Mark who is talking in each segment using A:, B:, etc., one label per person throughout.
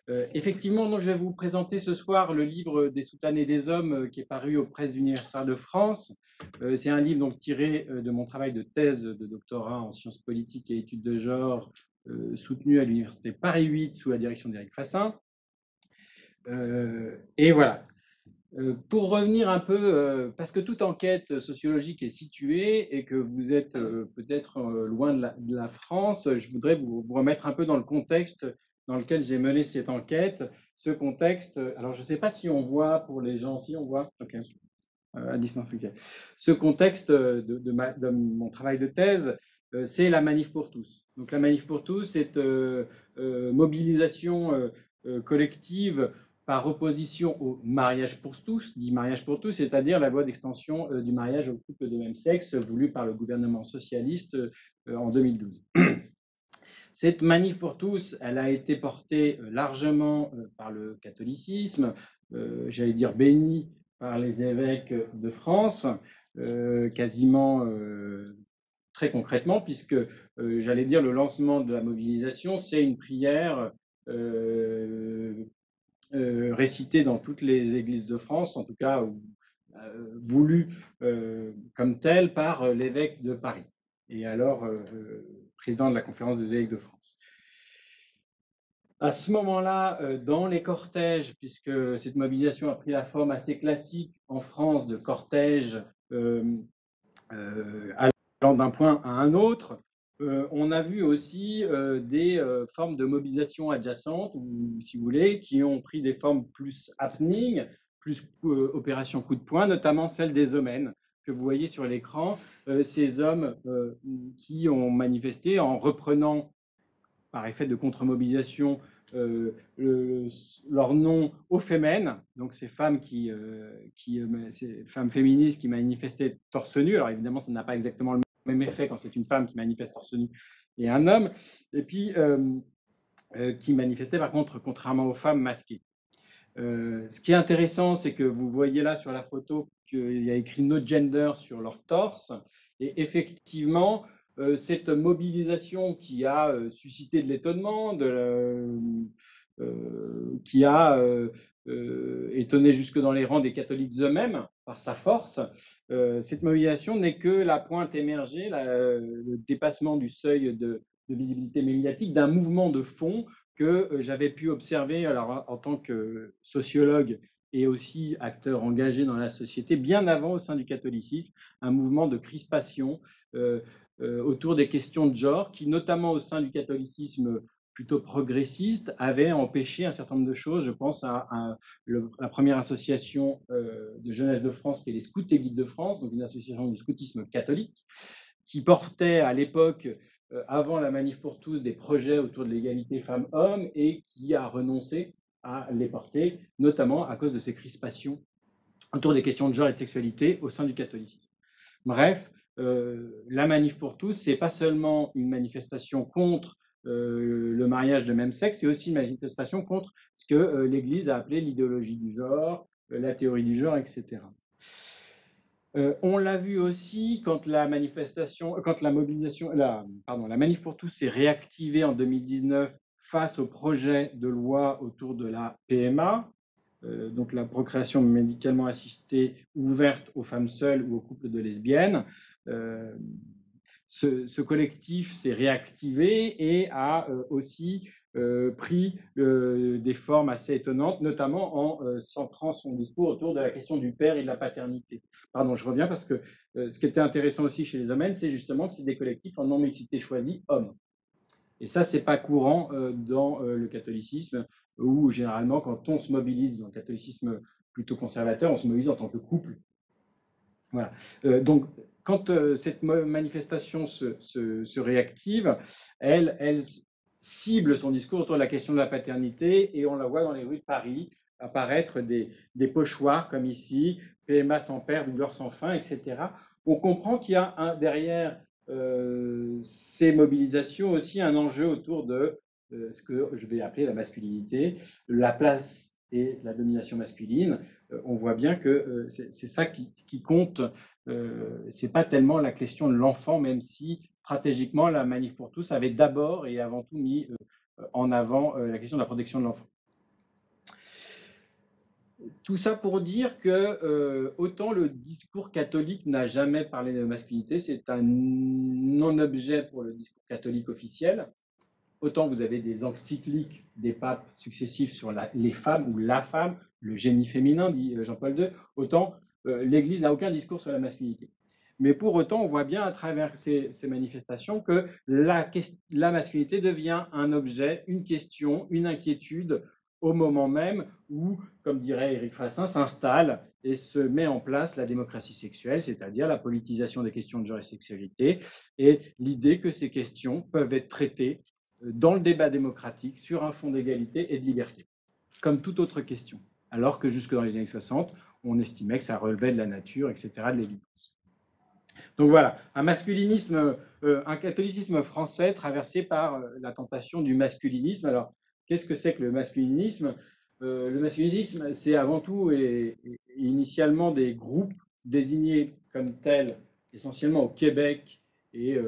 A: Effectivement, donc, je vais vous présenter ce soir le livre des Soutanes et des hommes qui est paru aux presses universitaires de France. C'est un livre donc, tiré de mon travail de thèse de doctorat en sciences politiques et études de genre soutenu à l'université Paris 8 sous la direction d'Éric Fassin. Et voilà. Pour revenir un peu, parce que toute enquête sociologique est située et que vous êtes peut-être loin de la France, je voudrais vous remettre un peu dans le contexte dans lequel j'ai mené cette enquête. Ce contexte, alors je ne sais pas si on voit pour les gens, si on voit, ok, à distance, ok. Ce contexte de mon travail de thèse, c'est la Manif pour tous. Donc la Manif pour tous, c'est mobilisation collective par opposition au mariage pour tous, dit mariage pour tous, c'est-à-dire la loi d'extension du mariage aux couples de même sexe voulue par le gouvernement socialiste en 2012. Cette manif pour tous, elle a été portée largement par le catholicisme, j'allais dire bénie par les évêques de France, quasiment très concrètement, puisque j'allais dire le lancement de la mobilisation, c'est une prière récité dans toutes les églises de France, en tout cas voulu comme tel par l'évêque de Paris, et alors président de la conférence des évêques de France. À ce moment-là, dans les cortèges, puisque cette mobilisation a pris la forme assez classique en France de cortèges allant d'un point à un autre, on a vu aussi des formes de mobilisation adjacentes, ou si vous voulez, qui ont pris des formes plus happening, plus opération coup de poing, notamment celle des hommes que vous voyez sur l'écran, ces hommes qui ont manifesté en reprenant, par effet de contre-mobilisation, leur nom au féminin, donc ces femmes ces femmes féministes qui manifestaient torse nu. Alors évidemment, ça n'a pas exactement le même effet quand c'est une femme qui manifeste torse nu et un homme, et puis qui manifestait par contre contrairement aux femmes masquées. Ce qui est intéressant, c'est que vous voyez là sur la photo qu'il y a écrit No Gender sur leur torse, et effectivement, cette mobilisation qui a suscité de l'étonnement, qui a étonné jusque dans les rangs des catholiques eux-mêmes par sa force, cette mobilisation n'est que la pointe émergée, le dépassement du seuil de visibilité médiatique d'un mouvement de fond que j'avais pu observer alors, en tant que sociologue et aussi acteur engagé dans la société, bien avant au sein du catholicisme, un mouvement de crispation autour des questions de genre qui, notamment au sein du catholicisme plutôt progressiste, avait empêché un certain nombre de choses. Je pense à la première association de jeunesse de France, qui est les Scouts et Guides de France, donc une association du scoutisme catholique, qui portait à l'époque, avant la Manif pour tous, des projets autour de l'égalité femmes-hommes et qui a renoncé à les porter, notamment à cause de ces crispations autour des questions de genre et de sexualité au sein du catholicisme. Bref, la Manif pour tous, c'est pas seulement une manifestation contre le mariage de même sexe, c'est aussi une manifestation contre ce que l'Église a appelé l'idéologie du genre, la théorie du genre, etc. On l'a vu aussi quand la Manif pour tous s'est réactivée en 2019 face au projet de loi autour de la PMA, donc la procréation médicalement assistée ouverte aux femmes seules ou aux couples de lesbiennes. Ce collectif s'est réactivé et a aussi pris des formes assez étonnantes, notamment en centrant son discours autour de la question du père et de la paternité. Pardon, je reviens parce que ce qui était intéressant aussi chez les hommes, c'est justement que c'est des collectifs en non-mixité choisie hommes. Et ça, c'est pas courant dans le catholicisme, où généralement, quand on se mobilise dans le catholicisme plutôt conservateur, on se mobilise en tant que couple. Voilà. Donc, quand cette manifestation se réactive, elle cible son discours autour de la question de la paternité, et on la voit dans les rues de Paris apparaître des pochoirs comme ici, PMA sans père, douleur sans fin, etc. On comprend qu'il y a derrière ces mobilisations aussi un enjeu autour de ce que je vais appeler la masculinité, la place et la domination masculine. On voit bien que c'est ça qui compte. C'est pas tellement la question de l'enfant, même si stratégiquement la Manif pour tous avait d'abord et avant tout mis en avant la question de la protection de l'enfant. Tout ça pour dire que autant le discours catholique n'a jamais parlé de masculinité, c'est un non-objet pour le discours catholique officiel, autant vous avez des encycliques des papes successifs sur les femmes ou la femme, le génie féminin, dit Jean-Paul II, autant l'Église n'a aucun discours sur la masculinité. Mais pour autant, on voit bien à travers ces manifestations que la masculinité devient un objet, une question, une inquiétude au moment même où, comme dirait Éric Fassin, s'installe et se met en place la démocratie sexuelle, c'est-à-dire la politisation des questions de genre et sexualité, et l'idée que ces questions peuvent être traitées dans le débat démocratique sur un fond d'égalité et de liberté, comme toute autre question, alors que jusque dans les années 60, on estimait que ça relevait de la nature, etc., de l'évidence. Donc voilà, un masculinisme, un catholicisme français traversé par la tentation du masculinisme. Alors, qu'est-ce que c'est que le masculinisme? Le masculinisme, c'est avant tout et initialement des groupes désignés comme tels, essentiellement au Québec et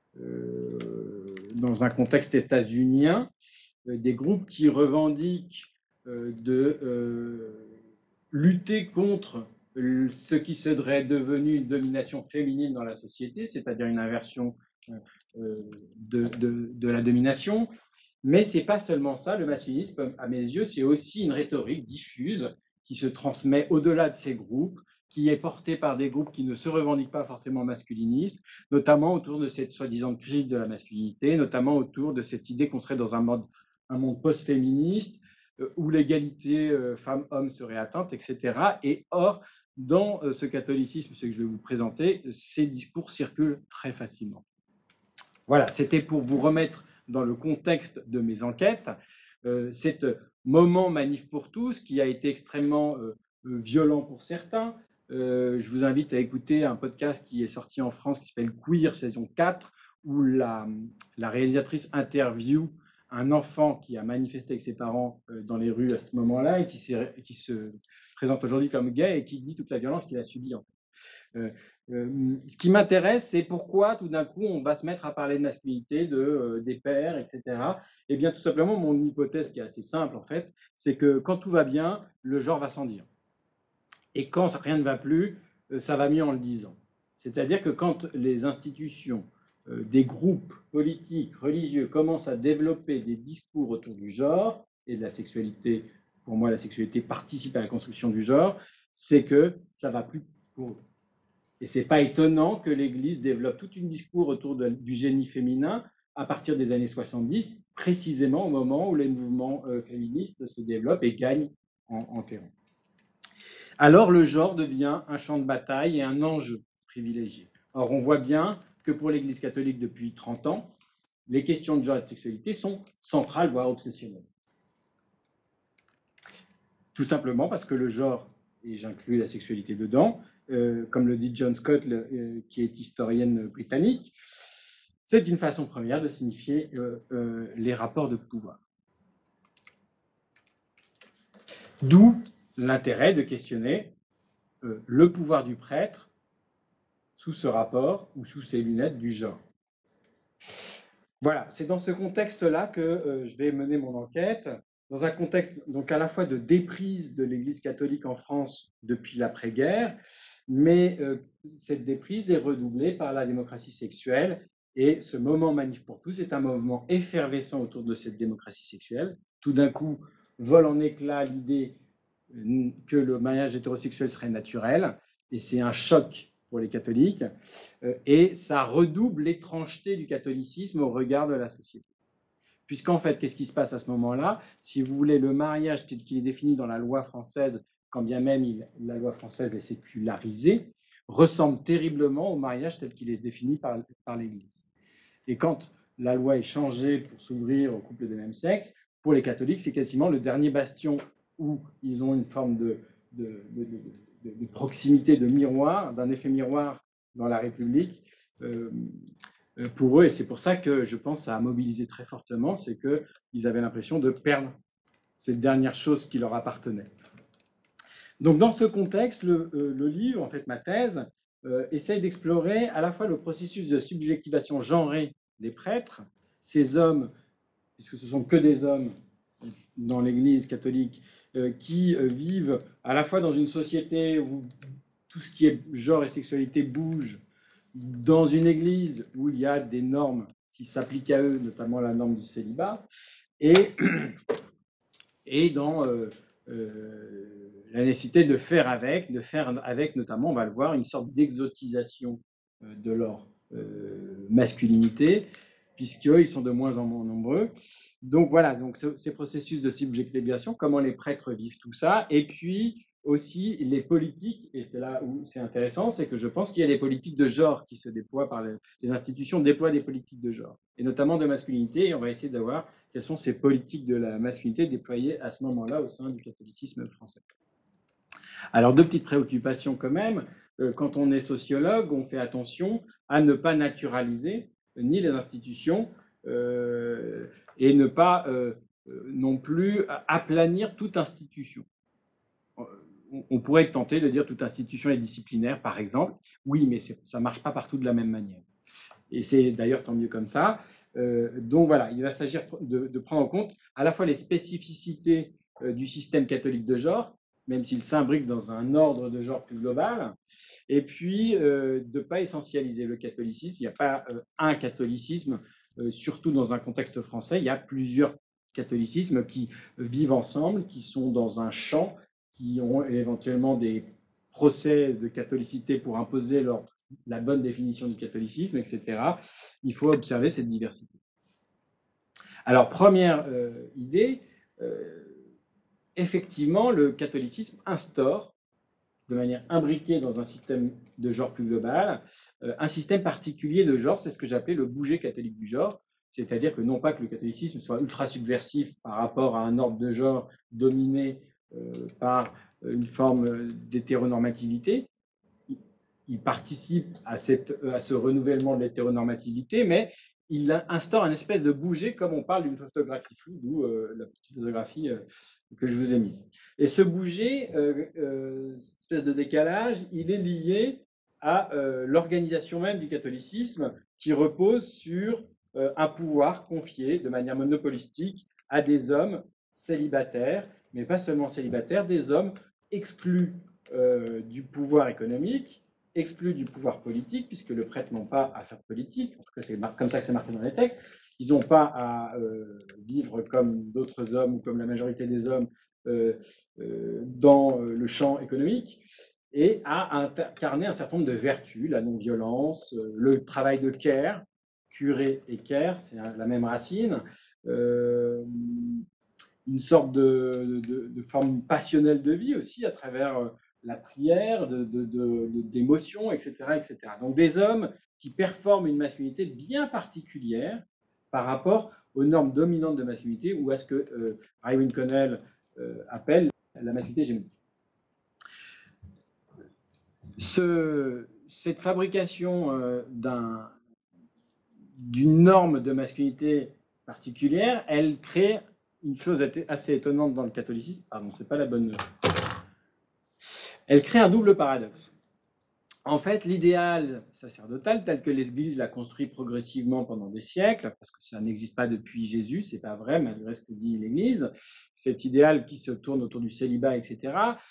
A: dans un contexte états-unien, des groupes qui revendiquent de lutter contre ce qui serait devenu une domination féminine dans la société, c'est-à-dire une inversion de la domination. Mais ce n'est pas seulement ça, le masculinisme, à mes yeux, c'est aussi une rhétorique diffuse qui se transmet au-delà de ces groupes, qui est portée par des groupes qui ne se revendiquent pas forcément masculinistes, notamment autour de cette soi-disant crise de la masculinité, notamment autour de cette idée qu'on serait dans un monde post-féministe, où l'égalité femmes-hommes serait atteinte, etc. Et or, dans ce catholicisme, ce que je vais vous présenter, ces discours circulent très facilement. Voilà, c'était pour vous remettre dans le contexte de mes enquêtes. Cet moment Manif pour tous, qui a été extrêmement violent pour certains. Je vous invite à écouter un podcast qui est sorti en France qui s'appelle Queer saison 4, où la réalisatrice interview un enfant qui a manifesté avec ses parents dans les rues à ce moment-là et qui se présente aujourd'hui comme gay et qui dit toute la violence qu'il a subie. Ce qui m'intéresse, c'est pourquoi tout d'un coup on va se mettre à parler de masculinité, des pères, etc. Eh bien, tout simplement, mon hypothèse qui est assez simple en fait, c'est que quand tout va bien, le genre va sans dire. Et quand rien ne va plus, ça va mieux en le disant. C'est-à-dire que quand les institutions, des groupes politiques, religieux commencent à développer des discours autour du genre et de la sexualité, pour moi la sexualité participe à la construction du genre, c'est que ça va plus pour eux. Et ce n'est pas étonnant que l'Église développe tout un discours autour du génie féminin à partir des années 70, précisément au moment où les mouvements féministes se développent et gagnent en terrain. Alors le genre devient un champ de bataille et un enjeu privilégié. Or, on voit bien que pour l'Église catholique depuis 30 ans, les questions de genre et de sexualité sont centrales, voire obsessionnelles. Tout simplement parce que le genre, et j'inclus la sexualité dedans, comme le dit John Scott, qui est historienne britannique, c'est une façon première de signifier les rapports de pouvoir. D'où l'intérêt de questionner le pouvoir du prêtre sous ce rapport ou sous ces lunettes du genre. Voilà, c'est dans ce contexte-là que je vais mener mon enquête, dans un contexte donc à la fois de déprise de l'Église catholique en France depuis l'après-guerre, mais cette déprise est redoublée par la démocratie sexuelle, et ce moment Manif pour tous est un mouvement effervescent autour de cette démocratie sexuelle. Tout d'un coup, vole en éclats l'idée que le mariage hétérosexuel serait naturel, et c'est un choc pour les catholiques, et ça redouble l'étrangeté du catholicisme au regard de la société. Puisqu'en fait, qu'est-ce qui se passe à ce moment-là? Si vous voulez, le mariage tel qu'il est défini dans la loi française, quand bien même la loi française est sécularisée, ressemble terriblement au mariage tel qu'il est défini par l'Église. Et quand la loi est changée pour s'ouvrir aux couples de même sexe, pour les catholiques, c'est quasiment le dernier bastion où ils ont une forme de proximité, de miroir, d'un effet miroir dans la République pour eux. Et c'est pour ça que je pense que ça a mobilisé très fortement, c'est qu'ils avaient l'impression de perdre cette dernière chose qui leur appartenait. Donc dans ce contexte, le livre, en fait ma thèse, essaye d'explorer à la fois le processus de subjectivation genrée des prêtres, ces hommes, puisque ce ne sont que des hommes dans l'Église catholique, qui vivent à la fois dans une société où tout ce qui est genre et sexualité bouge, dans une église où il y a des normes qui s'appliquent à eux, notamment la norme du célibat, et dans la nécessité de faire avec notamment, on va le voir, une sorte d'exotisation de leur masculinité, puisqu'ils sont de moins en moins nombreux. Donc voilà, donc ces processus de subjectivation, comment les prêtres vivent tout ça, et puis aussi les politiques, et c'est là où c'est intéressant, c'est que je pense qu'il y a des politiques de genre qui se déploient par les institutions, déploient des politiques de genre, et notamment de masculinité, et on va essayer d'avoir quelles sont ces politiques de la masculinité déployées à ce moment-là au sein du catholicisme français. Alors, deux petites préoccupations quand même. Quand on est sociologue, on fait attention à ne pas naturaliser ni les institutions et ne pas non plus aplanir toute institution. On pourrait être tenté de dire toute institution est disciplinaire, par exemple. Oui, mais ça ne marche pas partout de la même manière. Et c'est d'ailleurs tant mieux comme ça. Donc voilà, il va s'agir de prendre en compte à la fois les spécificités du système catholique de genre, même s'il s'imbrique dans un ordre de genre plus global, et puis de ne pas essentialiser le catholicisme. Il n'y a pas un catholicisme, surtout dans un contexte français, il y a plusieurs catholicismes qui vivent ensemble, qui sont dans un champ, qui ont éventuellement des procès de catholicité pour imposer la bonne définition du catholicisme, etc. Il faut observer cette diversité. Alors, première idée, effectivement, le catholicisme instaure, de manière imbriquée dans un système de genre plus global, un système particulier de genre, c'est ce que j'appelais le bouger catholique du genre, c'est-à-dire que non pas que le catholicisme soit ultra subversif par rapport à un ordre de genre dominé par une forme d'hétéronormativité, il participe à ce renouvellement de l'hétéronormativité, mais il instaure un espèce de bouger, comme on parle d'une photographie floue, d'où la petite photographie que je vous ai mise. Et ce bouger, cette espèce de décalage, il est lié à l'organisation même du catholicisme, qui repose sur un pouvoir confié de manière monopolistique à des hommes célibataires, mais pas seulement célibataires, des hommes exclus du pouvoir économique, exclus du pouvoir politique, puisque le prêtre n'ont pas à faire politique, en tout cas c'est comme ça que c'est marqué dans les textes, ils n'ont pas à vivre comme d'autres hommes ou comme la majorité des hommes dans le champ économique, et à incarner un certain nombre de vertus, la non-violence, le travail de care, curé et care, c'est la même racine, une sorte de forme passionnelle de vie aussi à travers la prière, d'émotions, etc., etc. Donc des hommes qui performent une masculinité bien particulière par rapport aux normes dominantes de masculinité ou à ce que Irwin Connell appelle la masculinité hégémonique. Cette fabrication d'une norme de masculinité particulière, elle crée une chose assez étonnante dans le catholicisme. Pardon, c'est pas la bonne. Elle crée un double paradoxe. En fait, l'idéal sacerdotal, tel que l'Église l'a construit progressivement pendant des siècles, parce que ça n'existe pas depuis Jésus, c'est pas vrai, malgré ce que dit l'Église, cet idéal qui se tourne autour du célibat, etc.,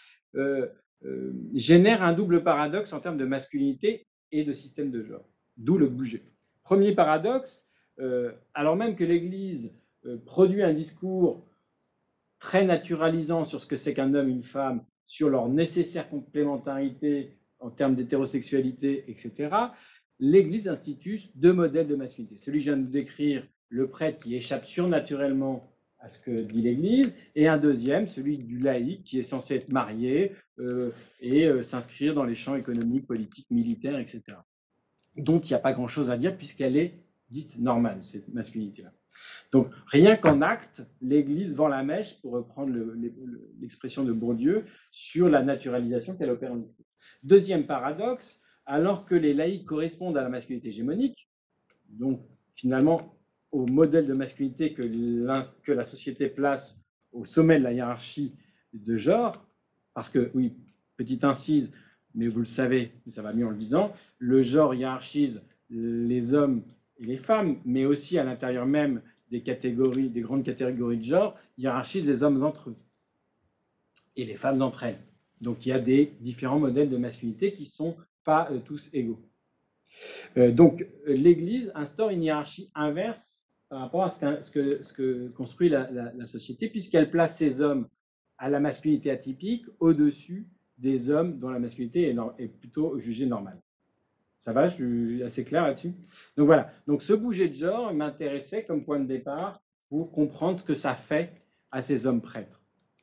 A: génère un double paradoxe en termes de masculinité et de système de genre, d'où le bouger. Premier paradoxe, alors même que l'Église produit un discours très naturalisant sur ce que c'est qu'un homme et une femme, sur leur nécessaire complémentarité en termes d'hétérosexualité, etc., l'Église institue deux modèles de masculinité. Celui que je viens de décrire, le prêtre qui échappe surnaturellement à ce que dit l'Église, et un deuxième, celui du laïc, qui est censé être marié et s'inscrire dans les champs économiques, politiques, militaires, etc., dont il n'y a pas grand-chose à dire puisqu'elle est dite normale, cette masculinité-là. Donc, rien qu'en acte, l'Église vend la mèche, pour reprendre l'expression de Bourdieu, sur la naturalisation qu'elle opère en discours. Deuxième paradoxe, alors que les laïcs correspondent à la masculinité hégémonique, donc finalement au modèle de masculinité que la société place au sommet de la hiérarchie de genre, parce que, oui, petite incise, mais vous le savez, ça va mieux en le disant, le genre hiérarchise les hommes et les femmes, mais aussi à l'intérieur même des grandes catégories de genre, hiérarchise les hommes entre eux. et les femmes entre elles. Donc il y a des différents modèles de masculinité qui ne sont pas tous égaux. Donc l'Église instaure une hiérarchie inverse par rapport à ce que construit la société, puisqu'elle place ces hommes à la masculinité atypique au-dessus des hommes dont la masculinité est plutôt jugée normale. Ça va, je suis assez clair là-dessus? Donc voilà, donc ce bouger de genre m'intéressait comme point de départ pour comprendre ce que ça fait à ces hommes prêtres.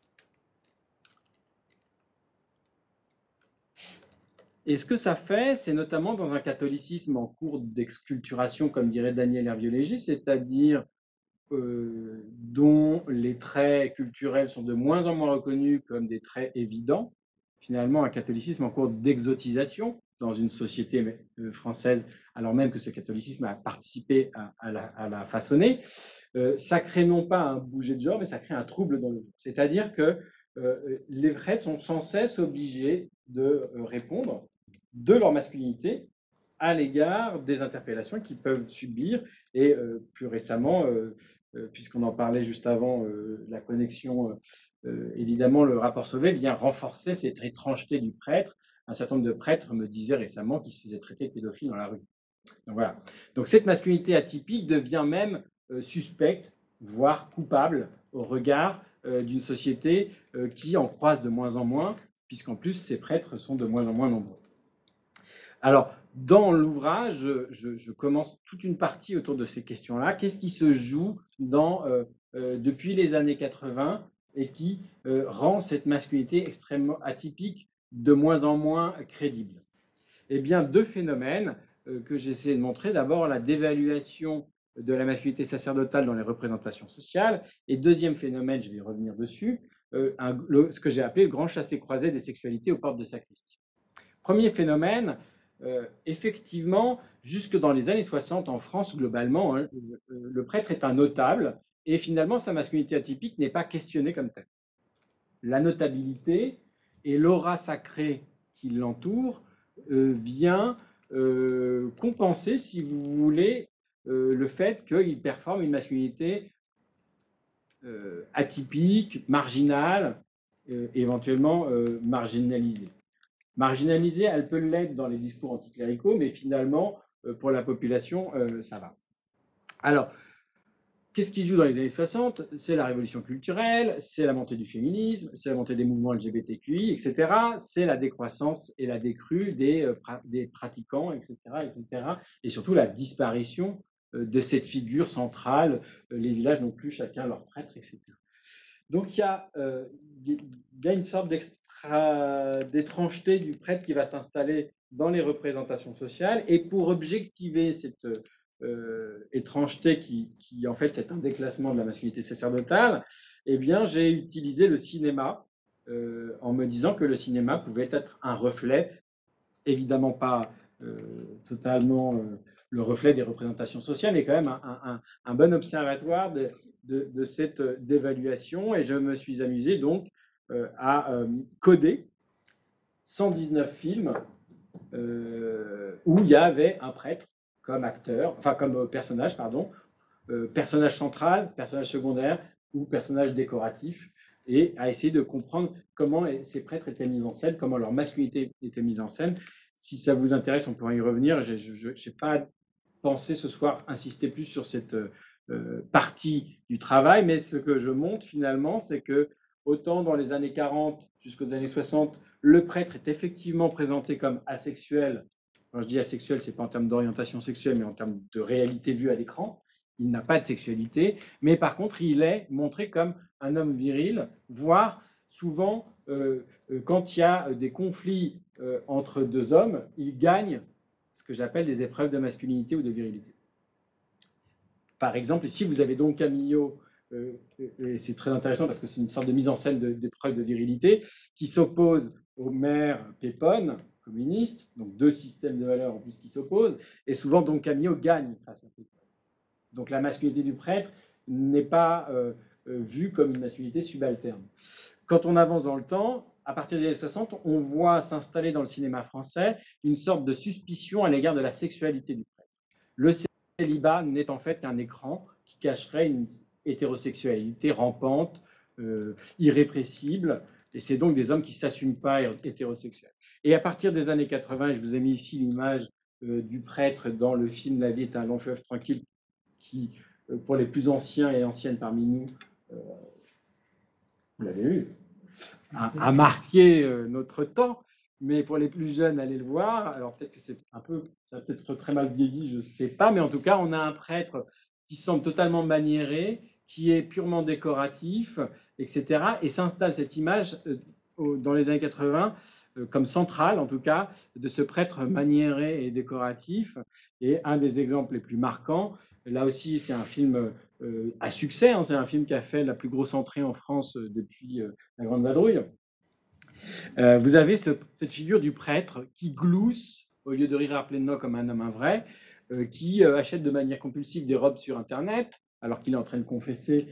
A: Et ce que ça fait, c'est notamment dans un catholicisme en cours d'exculturation, comme dirait Daniel Hervieux-Léger, c'est-à-dire dont les traits culturels sont de moins en moins reconnus comme des traits évidents. Finalement, un catholicisme en cours d'exotisation dans une société française, alors même que ce catholicisme a participé à la façonner, ça crée non pas un bouger de genre, mais ça crée un trouble dans le genre. C'est-à-dire que les prêtres sont sans cesse obligés de répondre de leur masculinité à l'égard des interpellations qu'ils peuvent subir. Et plus récemment, puisqu'on en parlait juste avant, la connexion, évidemment, le rapport Sauvé vient renforcer cette étrangeté du prêtre. Un certain nombre de prêtres me disaient récemment qu'ils se faisaient traiter de pédophiles dans la rue. Donc voilà. Donc cette masculinité atypique devient même suspecte, voire coupable au regard d'une société qui en croise de moins en moins, puisqu'en plus ces prêtres sont de moins en moins nombreux. Alors, dans l'ouvrage, je commence toute une partie autour de ces questions-là. Qu'est-ce qui se joue depuis les années 80 et qui rend cette masculinité extrêmement atypique de moins en moins crédible? Eh bien, deux phénomènes que j'ai essayé de montrer. D'abord, la dévaluation de la masculinité sacerdotale dans les représentations sociales. Et deuxième phénomène, je vais y revenir dessus, ce que j'ai appelé le grand chassé-croisé des sexualités aux portes de sacristie. Premier phénomène, effectivement, jusque dans les années 60 en France, globalement, hein, le prêtre est un notable et finalement sa masculinité atypique n'est pas questionnée comme telle. La notabilité et l'aura sacrée qui l'entoure vient compenser, si vous voulez, le fait qu'il performe une masculinité atypique, marginale, éventuellement marginalisée. Marginalisée, elle peut l'être dans les discours anticléricaux, mais finalement, pour la population, ça va. Alors, qu'est-ce qui joue dans les années 60? C'est la révolution culturelle, c'est la montée du féminisme, c'est la montée des mouvements LGBTQI, etc. C'est la décroissance et la décrue des pratiquants, etc., etc. Et surtout la disparition de cette figure centrale. Les villages n'ont plus chacun leur prêtre, etc. Donc, il y a une sorte d'étrangeté du prêtre qui va s'installer dans les représentations sociales. Et pour objectiver cette étrangeté qui en fait est un déclassement de la masculinité sacerdotale, eh bien, j'ai utilisé le cinéma en me disant que le cinéma pouvait être un reflet, évidemment pas totalement le reflet des représentations sociales, mais quand même un bon observatoire de cette dévaluation. Et je me suis amusé donc à coder 119 films où il y avait un prêtre comme acteur, enfin comme personnage, pardon, personnage central, personnage secondaire ou personnage décoratif, et à essayer de comprendre comment ces prêtres étaient mis en scène, comment leur masculinité était mise en scène. Si ça vous intéresse, on pourra y revenir. Je n'ai pas pensé ce soir insister plus sur cette partie du travail, mais ce que je montre finalement, c'est que autant dans les années 40 jusqu'aux années 60, le prêtre est effectivement présenté comme asexuel. Quand je dis asexuel, ce n'est pas en termes d'orientation sexuelle, mais en termes de réalité vue à l'écran. Il n'a pas de sexualité, mais par contre, il est montré comme un homme viril, voire souvent, quand il y a des conflits entre deux hommes, il gagne ce que j'appelle des épreuves de masculinité ou de virilité. Par exemple, ici, vous avez Don Camillo, et c'est très intéressant parce que c'est une sorte de mise en scène d'épreuve de virilité, qui s'oppose au maire Pépone, communiste, donc deux systèmes de valeurs en plus qui s'opposent, et souvent Don Camillo gagne face à Pépone. Donc la masculinité du prêtre n'est pas vue comme une masculinité subalterne. Quand on avance dans le temps, à partir des années 60, on voit s'installer dans le cinéma français une sorte de suspicion à l'égard de la sexualité du prêtre. Le célibat n'est en fait qu'un écran qui cacherait une hétérosexualité rampante, irrépressible, Et c'est donc des hommes qui ne s'assument pas hétérosexuels. Et à partir des années 80, je vous ai mis ici l'image du prêtre dans le film La vie est un long fleuve tranquille, qui, pour les plus anciens et anciennes parmi nous, vous l'avez vu, a marqué notre temps. Mais pour les plus jeunes, allez le voir. Alors peut-être que c'est ça va peut-être très mal vieilli, je ne sais pas. Mais en tout cas, on a un prêtre qui semble totalement maniéré, qui est purement décoratif, etc. Et s'installe cette image dans les années 80 comme centrale, en tout cas, de ce prêtre maniéré et décoratif. Et un des exemples les plus marquants, là aussi, c'est un film à succès. Hein, c'est un film qui a fait la plus grosse entrée en France depuis La Grande Vadrouille. Vous avez cette figure du prêtre qui glousse, au lieu de rire à pleine dents comme un homme vrai, qui achète de manière compulsive des robes sur Internet, alors qu'il est en train de confesser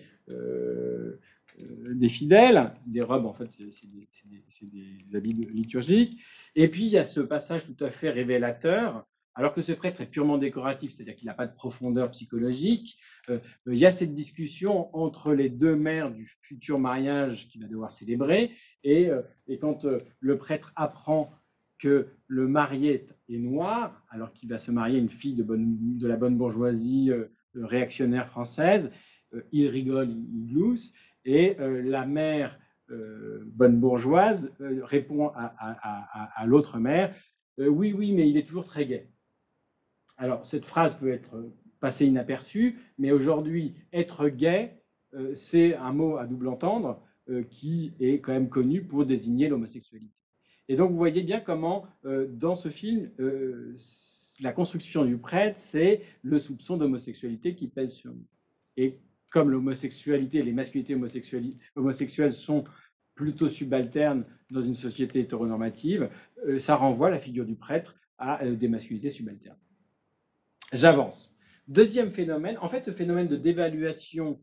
A: des fidèles. Des robes, en fait, c'est des habits liturgiques. Et puis, il y a ce passage tout à fait révélateur. Alors que ce prêtre est purement décoratif, c'est-à-dire qu'il n'a pas de profondeur psychologique, il y a cette discussion entre les deux mères du futur mariage qu'il va devoir célébrer, et quand le prêtre apprend que le marié est noir, alors qu'il va se marier à une fille de la bonne bourgeoisie réactionnaire française, il rigole, il glousse, et la mère bonne bourgeoise répond à l'autre mère, oui, oui, mais il est toujours très gai. Alors, cette phrase peut être passée inaperçue, mais aujourd'hui, être gay, c'est un mot à double entendre qui est quand même connu pour désigner l'homosexualité. Et donc, vous voyez bien comment, dans ce film, la construction du prêtre, c'est le soupçon d'homosexualité qui pèse sur nous. Et comme l'homosexualité, les masculinités homosexuelles sont plutôt subalternes dans une société hétéronormative, ça renvoie la figure du prêtre à des masculinités subalternes. J'avance. Deuxième phénomène, en fait, ce phénomène de dévaluation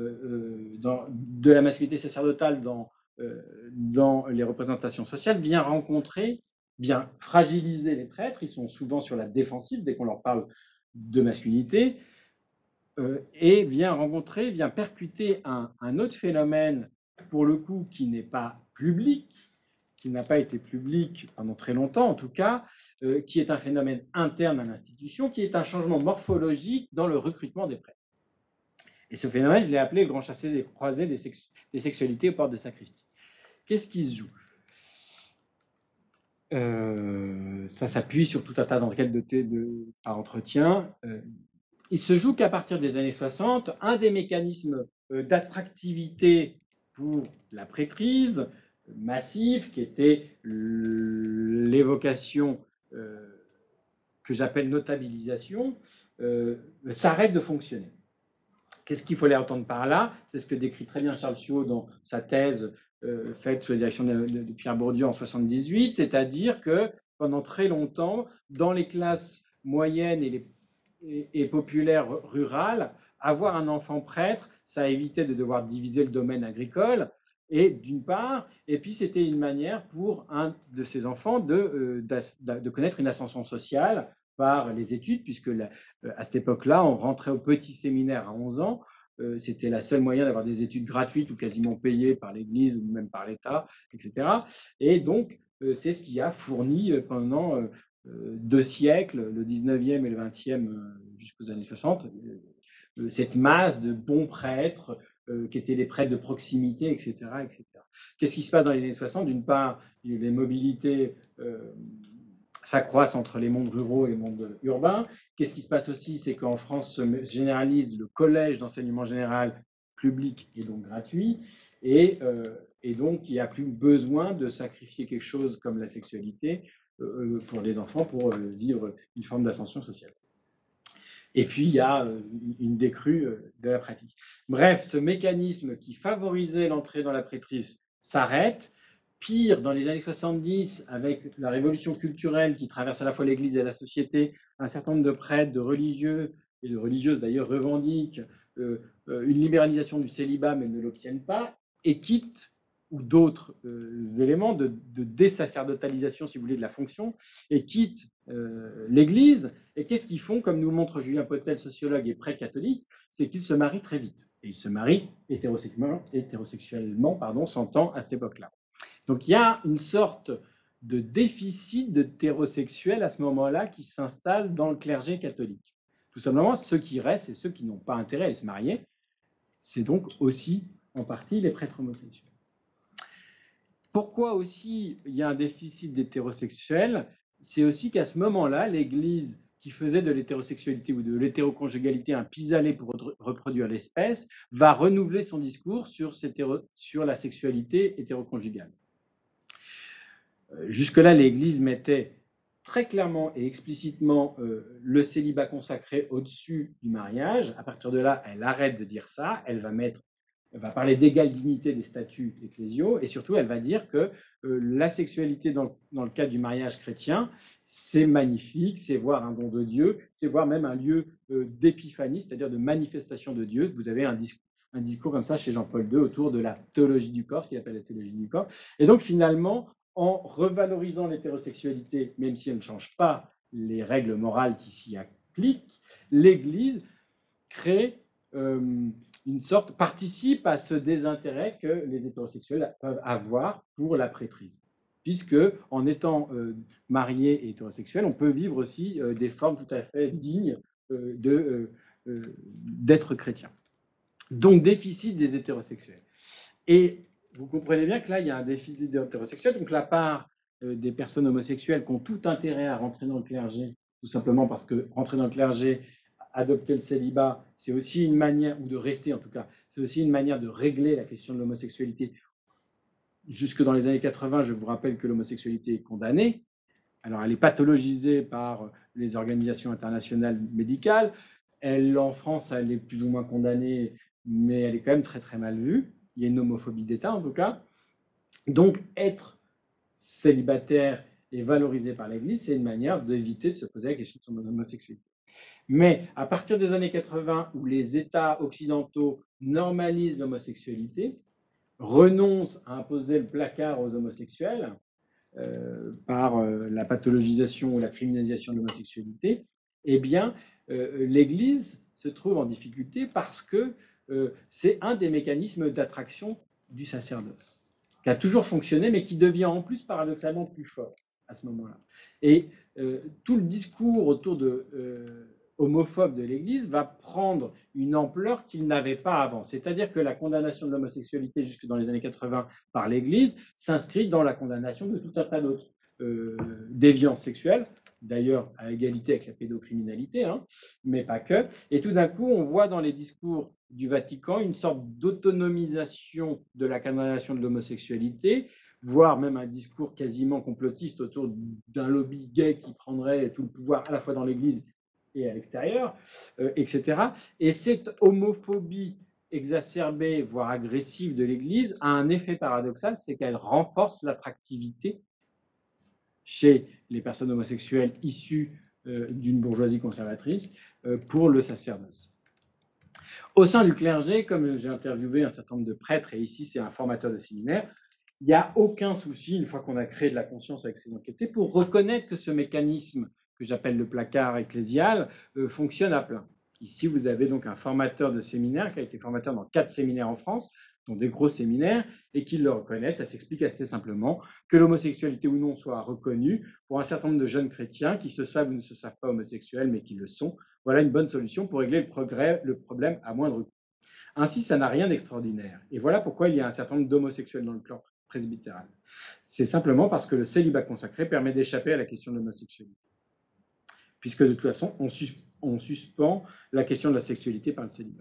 A: de la masculinité sacerdotale dans les représentations sociales vient fragiliser les prêtres. Ils sont souvent sur la défensive dès qu'on leur parle de masculinité, et vient percuter un autre phénomène, pour le coup, qui n'est pas public, qui n'a pas été public pendant très longtemps en tout cas, qui est un phénomène interne à l'institution, qui est un changement morphologique dans le recrutement des prêtres. Et ce phénomène, je l'ai appelé le grand chassé des croisés des sexualités aux portes de sacristie. Qu'est-ce qui se joue ? Ça s'appuie sur tout un tas d'enquêtes par entretien. Il se joue qu'à partir des années 60, un des mécanismes d'attractivité pour la prêtrise massif, qui était l'évocation que j'appelle notabilisation, s'arrête de fonctionner. Qu'est-ce qu'il fallait entendre par là? C'est ce que décrit très bien Charles Suot dans sa thèse faite sous la direction de Pierre Bourdieu en 78, c'est-à-dire que pendant très longtemps, dans les classes moyennes et populaires rurales, avoir un enfant prêtre, ça évitait de devoir diviser le domaine agricole, et d'une part, et puis c'était une manière pour un de ces enfants de connaître une ascension sociale par les études, puisque à cette époque-là, on rentrait au petit séminaire à 11 ans, c'était la seule moyen d'avoir des études gratuites ou quasiment payées par l'Église ou même par l'État, etc. Et donc, c'est ce qui a fourni pendant 2 siècles, le 19e et le 20e jusqu'aux années 60, cette masse de bons prêtres qui étaient des prêtres de proximité, etc. etc. Qu'est-ce qui se passe dans les années 60? D'une part, les mobilités s'accroissent entre les mondes ruraux et les mondes urbains. Qu'est-ce qui se passe aussi? C'est qu'en France se généralise le collège d'enseignement général public et donc gratuit, et donc il n'y a plus besoin de sacrifier quelque chose comme la sexualité pour les enfants pour vivre une forme d'ascension sociale. Et puis, il y a une décrue de la pratique. Bref, ce mécanisme qui favorisait l'entrée dans la prêtrise s'arrête. Pire, dans les années 70, avec la révolution culturelle qui traverse à la fois l'Église et la société, un certain nombre de prêtres, de religieux et de religieuses d'ailleurs revendiquent une libéralisation du célibat, mais ne l'obtiennent pas, et quittent, ou d'autres éléments de désacerdotalisation, si vous voulez, de la fonction, et quittent l'Église. Et qu'est-ce qu'ils font? Comme nous le montre Julien Potel, sociologue et pré-catholique, c'est qu'ils se marient très vite. Et ils se marient hétérosexuellement, s'entend à cette époque-là. Donc il y a une sorte de déficit d'hétérosexuels à ce moment-là qui s'installe dans le clergé catholique. Tout simplement, ceux qui restent et ceux qui n'ont pas intérêt à se marier, c'est donc aussi en partie les prêtres homosexuels. Pourquoi aussi il y a un déficit d'hétérosexuels? C'est aussi qu'à ce moment-là, l'Église qui faisait de l'hétérosexualité ou de l'hétéroconjugalité un pis-aller pour reproduire l'espèce, va renouveler son discours sur la sexualité hétéroconjugale. Jusque-là, l'Église mettait très clairement et explicitement le célibat consacré au-dessus du mariage. À partir de là, elle arrête de dire ça, elle va parler d'égale dignité des statuts ecclésiaux, et surtout, elle va dire que la sexualité dans le cadre du mariage chrétien, c'est magnifique, c'est voir un don de Dieu, c'est voir même un lieu d'épiphanie, c'est-à-dire de manifestation de Dieu. Vous avez un discours comme ça chez Jean-Paul II autour de la théologie du corps, ce qu'il appelle la théologie du corps. Et donc, finalement, en revalorisant l'hétérosexualité, même si elle ne change pas les règles morales qui s'y appliquent, l'Église crée participe à ce désintérêt que les hétérosexuels peuvent avoir pour la prêtrise. Puisque, en étant marié et hétérosexuel, on peut vivre aussi des formes tout à fait dignes d'être chrétien. Donc, déficit des hétérosexuels. Et vous comprenez bien que là, il y a un déficit hétérosexuel. Donc, la part des personnes homosexuelles qui ont tout intérêt à rentrer dans le clergé, tout simplement parce que rentrer dans le clergé, adopter le célibat, c'est aussi une manière, ou de rester en tout cas, c'est aussi une manière de régler la question de l'homosexualité. Jusque dans les années 80, je vous rappelle que l'homosexualité est condamnée. Alors, elle est pathologisée par les organisations internationales médicales. En France, elle est plus ou moins condamnée, mais elle est quand même très très mal vue. Il y a une homophobie d'État en tout cas. Donc, être célibataire et valorisé par l'Église, c'est une manière d'éviter de se poser la question de son homosexualité. Mais à partir des années 80, où les États occidentaux normalisent l'homosexualité, renoncent à imposer le placard aux homosexuels par la pathologisation ou la criminalisation de l'homosexualité, eh bien, l'Église se trouve en difficulté parce que c'est un des mécanismes d'attraction du sacerdoce, qui a toujours fonctionné, mais qui devient en plus paradoxalement plus fort à ce moment-là. Et tout le discours autour homophobe de l'Église va prendre une ampleur qu'il n'avait pas avant. C'est-à-dire que la condamnation de l'homosexualité jusque dans les années 80 par l'Église s'inscrit dans la condamnation de tout un tas d'autres déviances sexuelles, d'ailleurs à égalité avec la pédocriminalité, hein, mais pas que. Et tout d'un coup, on voit dans les discours du Vatican une sorte d'autonomisation de la condamnation de l'homosexualité, voire même un discours quasiment complotiste autour d'un lobby gay qui prendrait tout le pouvoir à la fois dans l'Église et à l'extérieur, etc. Et cette homophobie exacerbée, voire agressive de l'Église a un effet paradoxal, c'est qu'elle renforce l'attractivité chez les personnes homosexuelles issues d'une bourgeoisie conservatrice pour le sacerdoce. Au sein du clergé, comme j'ai interviewé un certain nombre de prêtres, et ici c'est un formateur de séminaire, il n'y a aucun souci, une fois qu'on a créé de la conscience avec ces enquêtés, pour reconnaître que ce mécanisme que j'appelle le placard ecclésial fonctionne à plein. Ici, vous avez donc un formateur de séminaire qui a été formateur dans 4 séminaires en France, dont des gros séminaires, et qui le reconnaissent. Ça s'explique assez simplement que l'homosexualité ou non soit reconnue pour un certain nombre de jeunes chrétiens qui se savent ou ne se savent pas homosexuels, mais qui le sont. Voilà une bonne solution pour régler le problème à moindre coût. Ainsi, ça n'a rien d'extraordinaire. Et voilà pourquoi il y a un certain nombre d'homosexuels dans le clan presbytéral. C'est simplement parce que le célibat consacré permet d'échapper à la question de l'homosexualité. Puisque de toute façon, on suspend la question de la sexualité par le célibat.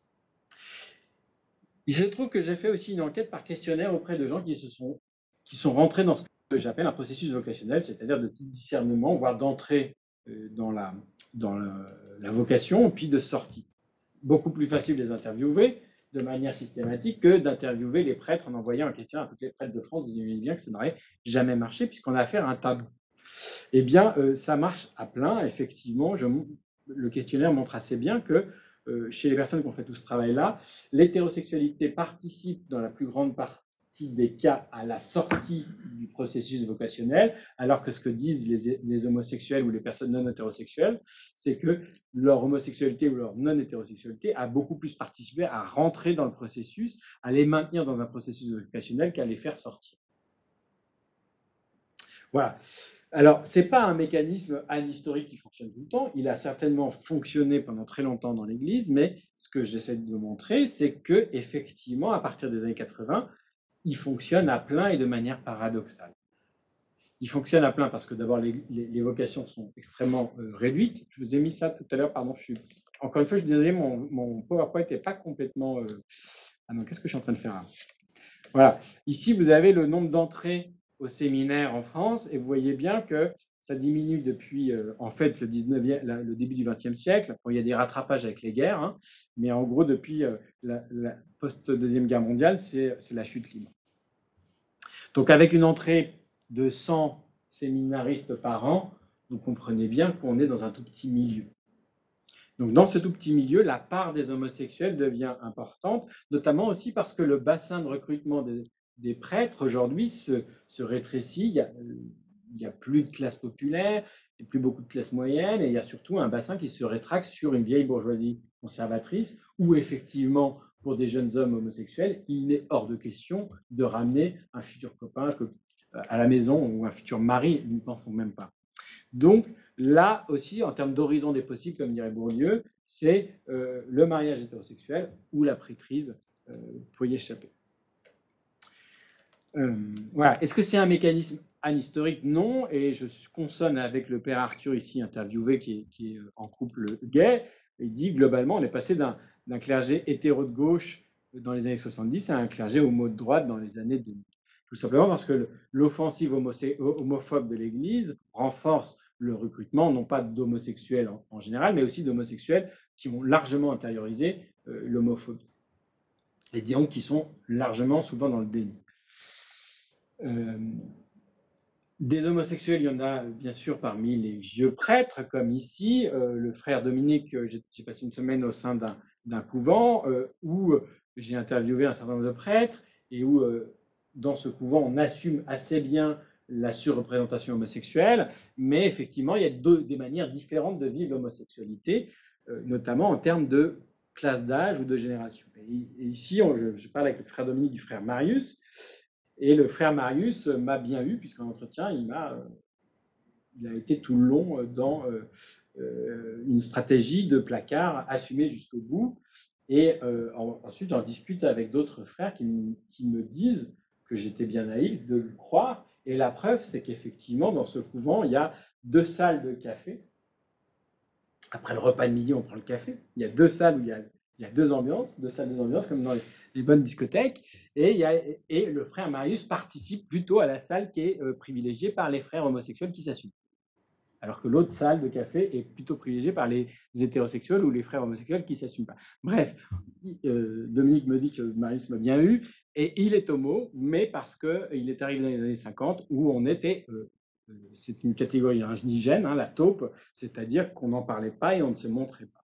A: Je trouve que j'ai fait aussi une enquête par questionnaire auprès de gens qui sont rentrés dans ce que j'appelle un processus vocationnel, c'est-à-dire de discernement, voire d'entrée dans la vocation, puis de sortie. Beaucoup plus facile de les interviewer de manière systématique que d'interviewer les prêtres en envoyant un questionnaire à toutes les prêtres de France. Vous imaginez bien que ça n'aurait jamais marché puisqu'on a affaire à un tabou. Eh bien, ça marche à plein. Effectivement, le questionnaire montre assez bien que chez les personnes qui ont fait tout ce travail-là, l'hétérosexualité participe dans la plus grande partie des cas à la sortie du processus vocationnel, alors que ce que disent les homosexuels ou les personnes non hétérosexuelles, c'est que leur homosexualité ou leur non-hétérosexualité a beaucoup plus participé à rentrer dans le processus, à les maintenir dans un processus vocationnel qu'à les faire sortir. Voilà. Alors, ce n'est pas un mécanisme anhistorique qui fonctionne tout le temps. Il a certainement fonctionné pendant très longtemps dans l'Église, mais ce que j'essaie de montrer, c'est que effectivement, à partir des années 80, il fonctionne à plein et de manière paradoxale. Il fonctionne à plein parce que d'abord, les vocations sont extrêmement réduites. Je vous ai mis ça tout à l'heure, pardon. Encore une fois, je suis désolé, mon PowerPoint n'est pas complètement... Ah non, qu'est-ce que je suis en train de faire là? Voilà. Ici, vous avez le nombre d'entrées au séminaire en France, et vous voyez bien que ça diminue depuis, en fait, le début du XXe siècle. Bon, il y a des rattrapages avec les guerres, hein, mais en gros, depuis la post-deuxième guerre mondiale, c'est la chute libre. Donc, avec une entrée de 100 séminaristes par an, vous comprenez bien qu'on est dans un tout petit milieu. Donc, dans ce tout petit milieu, la part des homosexuels devient importante, notamment aussi parce que le bassin de recrutement des prêtres aujourd'hui se rétrécit. Il n'y a plus de classe populaire, il n'y a plus beaucoup de classe moyenne, et il y a surtout un bassin qui se rétracte sur une vieille bourgeoisie conservatrice, où effectivement, pour des jeunes hommes homosexuels, il n'est hors de question de ramener un futur copain à la maison ou un futur mari, nous ne pensons même pas. Donc, là aussi, en termes d'horizon des possibles, comme dirait Bourdieu, c'est le mariage hétérosexuel ou la prêtrise pour y échapper. Voilà. Est-ce que c'est un mécanisme anhistorique? Non. Et je consonne avec le père Arthur ici interviewé qui est en couple gay. Il dit globalement, on est passé d'un clergé hétéro de gauche dans les années 70 à un clergé homo de droite dans les années 2000. Tout simplement parce que l'offensive homophobe de l'Église renforce le recrutement, non pas d'homosexuels en général, mais aussi d'homosexuels qui ont largement intériorisé l'homophobie. Et disons qui sont largement souvent dans le déni. Des homosexuels, il y en a bien sûr parmi les vieux prêtres, comme ici, le frère Dominique, j'ai passé une semaine au sein d'un couvent où j'ai interviewé un certain nombre de prêtres et où dans ce couvent, on assume assez bien la surreprésentation homosexuelle, mais effectivement, il y a des manières différentes de vivre l'homosexualité, notamment en termes de classe d'âge ou de génération. Et ici, je parle avec le frère Dominique du frère Marius, et le frère Marius m'a bien eu, puisqu'en entretien, il a été tout le long dans une stratégie de placard assumée jusqu'au bout. Et ensuite, j'en discute avec d'autres frères qui me disent que j'étais bien naïf de le croire. Et la preuve, c'est qu'effectivement, dans ce couvent, il y a 2 salles de café. Après le repas de midi, on prend le café. Il y a 2 salles où il y a 2 ambiances, 2 salles, 2 ambiances, comme dans les bonnes discothèques. Et le frère Marius participe plutôt à la salle qui est privilégiée par les frères homosexuels qui s'assument. Alors que l'autre salle de café est plutôt privilégiée par les hétérosexuels ou les frères homosexuels qui ne s'assument pas. Bref, Dominique me dit que Marius m'a bien eu, et il est homo, mais parce qu'il est arrivé dans les années 50 où on était, c'est une catégorie indigène, hein, la taupe, c'est-à-dire qu'on n'en parlait pas et on ne se montrait pas.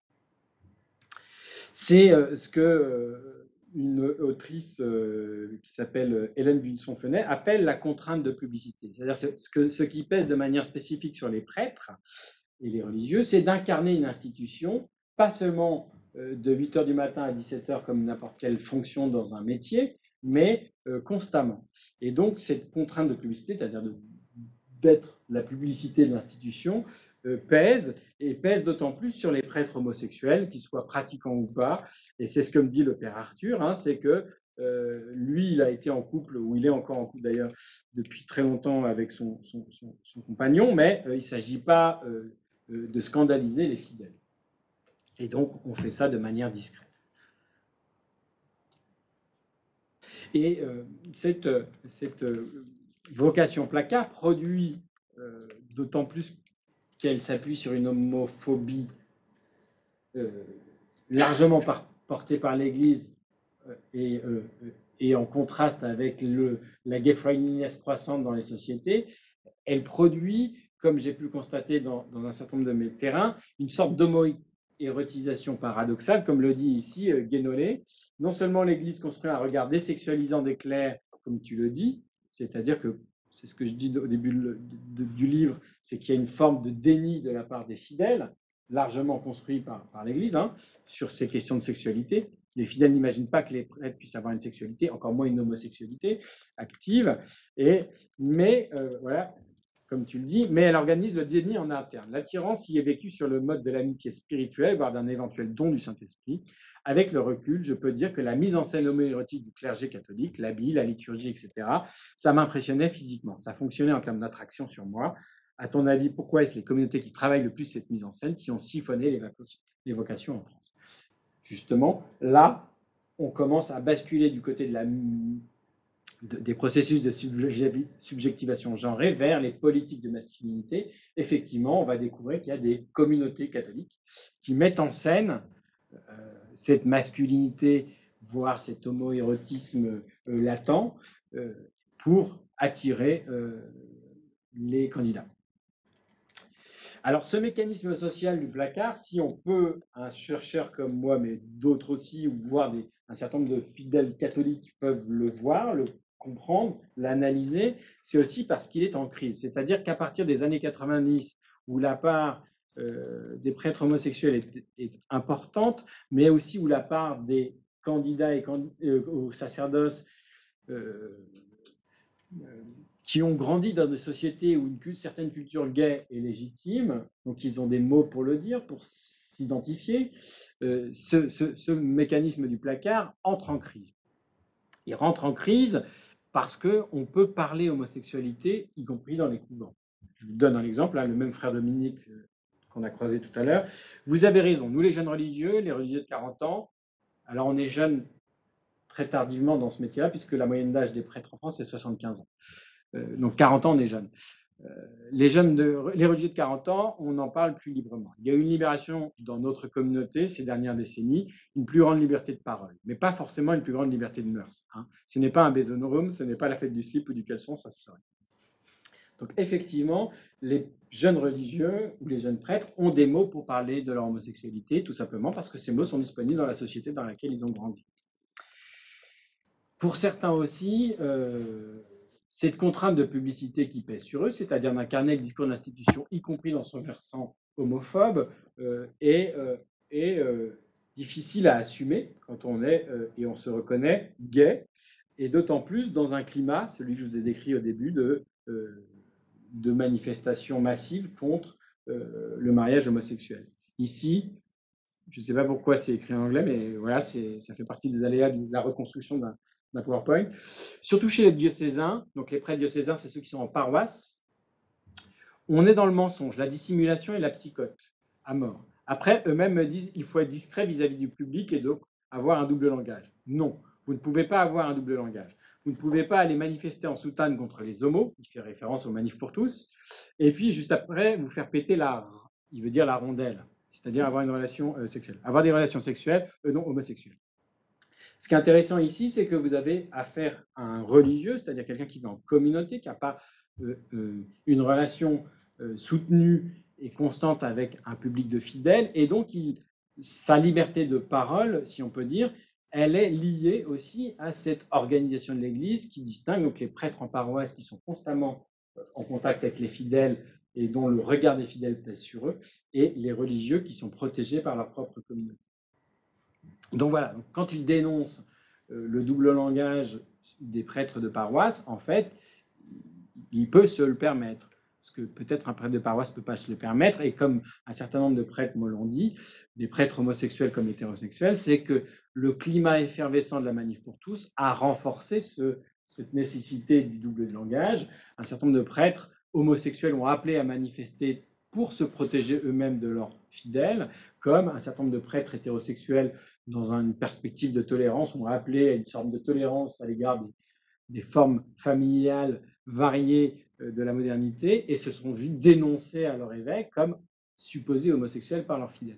A: C'est ce que une autrice qui s'appelle Hélène Buisson-Fenet appelle la contrainte de publicité. C'est-à-dire ce qui pèse de manière spécifique sur les prêtres et les religieux, c'est d'incarner une institution, pas seulement de 8h du matin à 17h comme n'importe quelle fonction dans un métier, mais constamment. Et donc cette contrainte de publicité, c'est-à-dire d'être la publicité de l'institution, pèse, et pèse d'autant plus sur les prêtres homosexuels, qu'ils soient pratiquants ou pas. Et c'est ce que me dit le père Arthur, hein, c'est que lui, il a été en couple, ou il est encore en couple d'ailleurs depuis très longtemps avec son compagnon, mais il ne s'agit pas de scandaliser les fidèles. Et donc, on fait ça de manière discrète. Et cette vocation placard produit d'autant plus qu'elle s'appuie sur une homophobie largement portée par l'Église et en contraste avec la gay-friendliness croissante dans les sociétés, elle produit, comme j'ai pu le constater dans un certain nombre de mes terrains, une sorte d'homo-érotisation paradoxale, comme le dit ici Guénolé. Non seulement l'Église construit un regard désexualisant des clercs, comme tu le dis, c'est-à-dire que c'est ce que je dis au début du livre, c'est qu'il y a une forme de déni de la part des fidèles, largement construit par l'Église, hein, sur ces questions de sexualité. Les fidèles n'imaginent pas que les prêtres puissent avoir une sexualité, encore moins une homosexualité active. Mais voilà, comme tu le dis, mais elle organise le déni en interne. L'attirance y est vécue sur le mode de l'amitié spirituelle, voire d'un éventuel don du Saint-Esprit. Avec le recul, je peux dire que la mise en scène homoérotique du clergé catholique, l'habit, la liturgie, etc., ça m'impressionnait physiquement. Ça fonctionnait en termes d'attraction sur moi. À ton avis, pourquoi est-ce les communautés qui travaillent le plus cette mise en scène qui ont siphonné les vocations en France? Justement, là, on commence à basculer du côté des processus de subjectivation genrée vers les politiques de masculinité. Effectivement, on va découvrir qu'il y a des communautés catholiques qui mettent en scène cette masculinité, voire cet homoérotisme latent, pour attirer les candidats. Alors, ce mécanisme social du placard, si on peut, un chercheur comme moi, mais d'autres aussi, ou voire un certain nombre de fidèles catholiques peuvent le voir, le comprendre, l'analyser, c'est aussi parce qu'il est en crise. C'est-à-dire qu'à partir des années 90, où la part des prêtres homosexuels est importante, mais aussi où la part des candidats au sacerdoce qui ont grandi dans des sociétés où une certaine culture gay est légitime, donc ils ont des mots pour le dire, pour s'identifier, ce mécanisme du placard entre en crise. Il rentre en crise parce qu'on peut parler homosexualité, y compris dans les couvents. Je vous donne un exemple, le même frère Dominique qu'on a croisé tout à l'heure. Vous avez raison, nous les jeunes religieux, les religieux de 40 ans, alors on est jeunes très tardivement dans ce métier-là, puisque la moyenne d'âge des prêtres en France, c'est 75 ans. Donc 40 ans, on est jeunes. Les religieux de 40 ans, on en parle plus librement. Il y a eu une libération dans notre communauté ces dernières décennies, une plus grande liberté de parole, mais pas forcément une plus grande liberté de mœurs. Ce n'est pas un bézonorum, ce n'est pas la fête du slip ou du caleçon, ça se saurait. Donc effectivement, les jeunes religieux ou les jeunes prêtres ont des mots pour parler de leur homosexualité, tout simplement parce que ces mots sont disponibles dans la société dans laquelle ils ont grandi. Pour certains aussi, cette contrainte de publicité qui pèse sur eux, c'est-à-dire d'incarner le discours de l'institution, y compris dans son versant homophobe, est difficile à assumer quand on est, et on se reconnaît, gay, et d'autant plus dans un climat, celui que je vous ai décrit au début, de manifestations massives contre le mariage homosexuel. Ici, je ne sais pas pourquoi c'est écrit en anglais, mais voilà, ça fait partie des aléas de la reconstruction d'un PowerPoint. Surtout chez les diocésains, donc les prêtres diocésains, c'est ceux qui sont en paroisse, on est dans le mensonge, la dissimulation et la psychote, à mort. Après, eux-mêmes me disent qu'il faut être discret vis-à-vis du public et donc avoir un double langage. Non, vous ne pouvez pas avoir un double langage. Vous ne pouvez pas aller manifester en soutane contre les homos, qui fait référence aux manifs pour tous, et puis juste après, vous faire péter il veut dire la rondelle, c'est-à-dire avoir une relation sexuelle. Avoir des relations sexuelles, non homosexuelles. Ce qui est intéressant ici, c'est que vous avez affaire à un religieux, c'est-à-dire quelqu'un qui vit en communauté, qui n'a pas une relation soutenue et constante avec un public de fidèles, et donc sa liberté de parole, si on peut dire, elle est liée aussi à cette organisation de l'Église qui distingue donc les prêtres en paroisse qui sont constamment en contact avec les fidèles et dont le regard des fidèles pèse sur eux, et les religieux qui sont protégés par leur propre communauté. Donc voilà, quand il dénonce le double langage des prêtres de paroisse, en fait, il peut se le permettre. Parce que peut-être un prêtre de paroisse ne peut pas se le permettre, et comme un certain nombre de prêtres me l'ont dit, des prêtres homosexuels comme hétérosexuels, c'est que le climat effervescent de la manif pour tous a renforcé cette nécessité du double langage. Un certain nombre de prêtres homosexuels ont appelé à manifester pour se protéger eux-mêmes de leurs fidèles, comme un certain nombre de prêtres hétérosexuels, dans une perspective de tolérance, ont appelé à une sorte de tolérance à l'égard des formes familiales variées de la modernité et se sont vus dénoncés à leur évêque comme supposés homosexuels par leurs fidèles.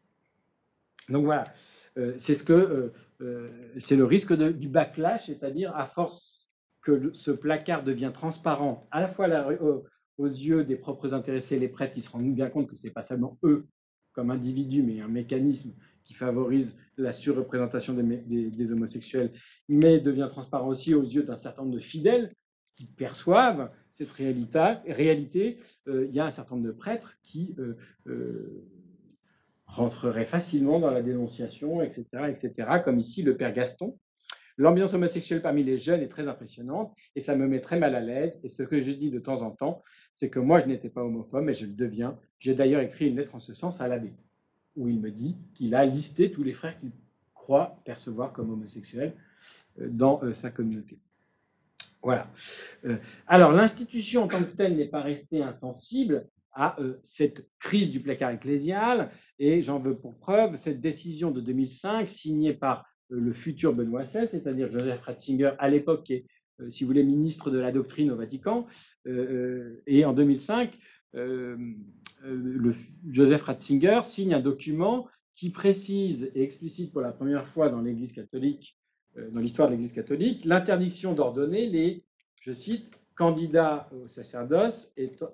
A: Donc voilà, c'est c'est le risque du backlash, c'est-à-dire à force que ce placard devient transparent à la fois aux yeux des propres intéressés, les prêtres qui se rendent bien compte que ce n'est pas seulement eux comme individus, mais un mécanisme qui favorise la surreprésentation des homosexuels, mais devient transparent aussi aux yeux d'un certain nombre de fidèles qui perçoivent cette réalité. Il y a un certain nombre de prêtres qui rentreraient facilement dans la dénonciation, etc., etc., comme ici le père Gaston, L'ambiance homosexuelle parmi les jeunes est très impressionnante et ça me met très mal à l'aise. Et ce que je dis de temps en temps, c'est que moi, je n'étais pas homophobe, mais je le deviens. J'ai d'ailleurs écrit une lettre en ce sens à l'abbé, où il me dit qu'il a listé tous les frères qu'il croit percevoir comme homosexuels dans sa communauté. Voilà. Alors, l'institution en tant que telle n'est pas restée insensible à cette crise du placard ecclésial, et j'en veux pour preuve cette décision de 2005 signée par le futur Benoît XVI, c'est-à-dire Joseph Ratzinger, à l'époque, qui est, si vous voulez, ministre de la doctrine au Vatican, et en 2005, Joseph Ratzinger signe un document qui précise et explicite pour la première fois dans l'Église catholique, dans l'histoire de l'Église catholique, l'interdiction d'ordonner les, je cite, candidats au sacerdoce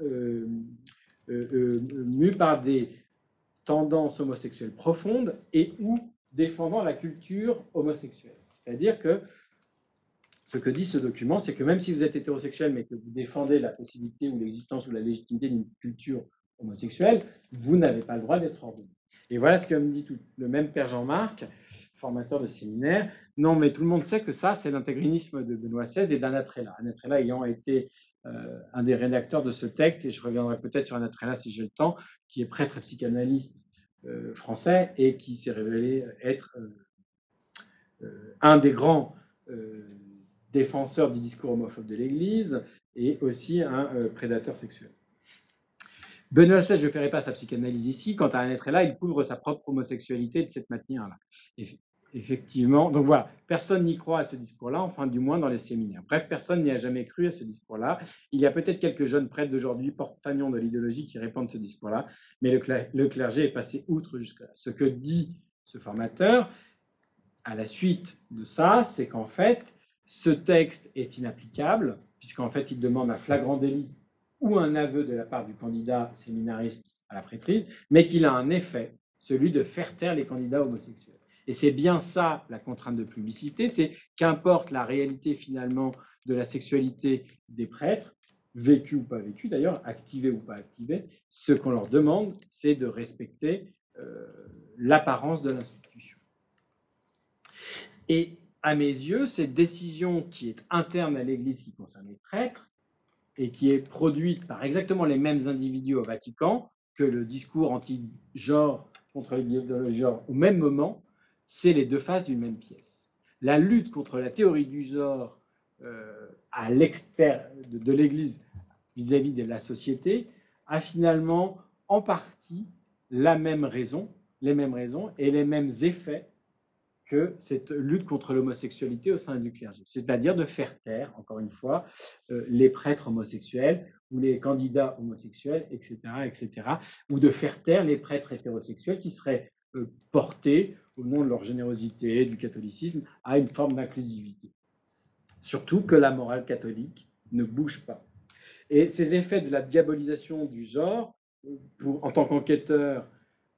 A: mus par des tendances homosexuelles profondes et ou défendant la culture homosexuelle. C'est-à-dire que ce que dit ce document, c'est que même si vous êtes hétérosexuel, mais que vous défendez la possibilité ou l'existence ou la légitimité d'une culture homosexuelle, vous n'avez pas le droit d'être ordonné. Et voilà ce que me dit le même père Jean-Marc, formateur de séminaire. Non, mais tout le monde sait que ça, c'est l'intégrinisme de Benoît XVI et d'Anatrella. Anatrella ayant été un des rédacteurs de ce texte, et je reviendrai peut-être sur Anatrella si j'ai le temps, qui est prêtre et psychanalyste français et qui s'est révélé être un des grands défenseur du discours homophobe de l'Église et aussi un prédateur sexuel. Benoît XVI, je ne ferai pas sa psychanalyse ici. Quant à Anatrella, il couvre sa propre homosexualité de cette manière-là. Effectivement, donc voilà, personne n'y croit à ce discours-là, enfin du moins dans les séminaires. Bref, personne n'y a jamais cru à ce discours-là. Il y a peut-être quelques jeunes prêtres d'aujourd'hui, porte-fagnons de l'idéologie, qui répandent ce discours-là, mais le clergé est passé outre jusque-là. Ce que dit ce formateur, à la suite de ça, c'est qu'en fait, ce texte est inapplicable, puisqu'en fait, il demande un flagrant délit ou un aveu de la part du candidat séminariste à la prêtrise, mais qu'il a un effet, celui de faire taire les candidats homosexuels. Et c'est bien ça la contrainte de publicité, c'est qu'importe la réalité finalement de la sexualité des prêtres, vécue ou pas vécue d'ailleurs, activée ou pas activée, ce qu'on leur demande, c'est de respecter l'apparence de l'institution. Et à mes yeux, cette décision qui est interne à l'Église qui concerne les prêtres et qui est produite par exactement les mêmes individus au Vatican que le discours anti-genre contre l'idéologie genre au même moment, c'est les deux faces d'une même pièce. La lutte contre la théorie du genre à l'extérieur de l'Église vis-à-vis de la société a finalement en partie la même raison, les mêmes raisons et les mêmes effets que cette lutte contre l'homosexualité au sein du clergé. C'est-à-dire de faire taire, encore une fois, les prêtres homosexuels ou les candidats homosexuels, etc., etc., ou de faire taire les prêtres hétérosexuels qui seraient portés, au nom de leur générosité, du catholicisme, à une forme d'inclusivité. Surtout que la morale catholique ne bouge pas. Et ces effets de la diabolisation du genre, en tant qu'enquêteur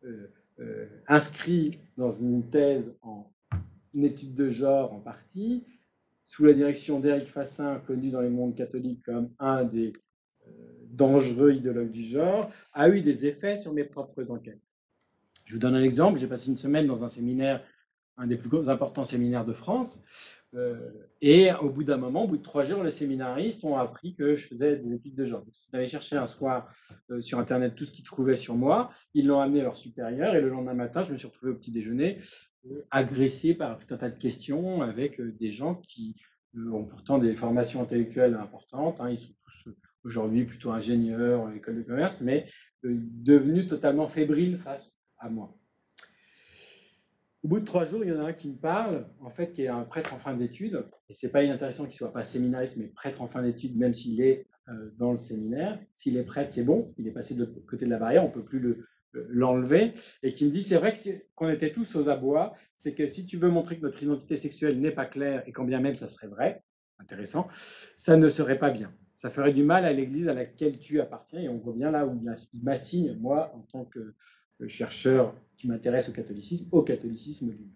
A: inscrit dans une thèse en une étude de genre en partie, sous la direction d'Éric Fassin, connu dans les mondes catholiques comme un des dangereux idéologues du genre, a eu des effets sur mes propres enquêtes. Je vous donne un exemple. J'ai passé une semaine dans un séminaire, un des plus importants séminaires de France, et au bout d'un moment, au bout de 3 jours, les séminaristes ont appris que je faisais des études de genre. Ils allaient chercher un soir sur Internet tout ce qu'ils trouvaient sur moi, ils l'ont amené à leur supérieur, et le lendemain matin, je me suis retrouvé au petit déjeuner, agressé par tout un tas de questions avec des gens qui ont pourtant des formations intellectuelles importantes. Ils sont tous aujourd'hui plutôt ingénieurs, école de commerce, mais devenus totalement fébriles face à moi. Au bout de 3 jours, il y en a un qui me parle, en fait, qui est un prêtre en fin d'études, et c'est pas inintéressant qu'il soit pas séminariste, mais prêtre en fin d'études, même s'il est dans le séminaire. S'il est prêtre, c'est bon, il est passé de l'autre côté de la barrière, on peut plus l'enlever, et qui me dit, c'est vrai qu'on était tous aux abois, c'est que si tu veux montrer que notre identité sexuelle n'est pas claire, et quand bien même ça serait vrai, intéressant, ça ne serait pas bien. Ça ferait du mal à l'Église à laquelle tu appartiens, et on voit bien là où il m'assigne, moi, en tant que chercheur qui m'intéresse au catholicisme lui-même.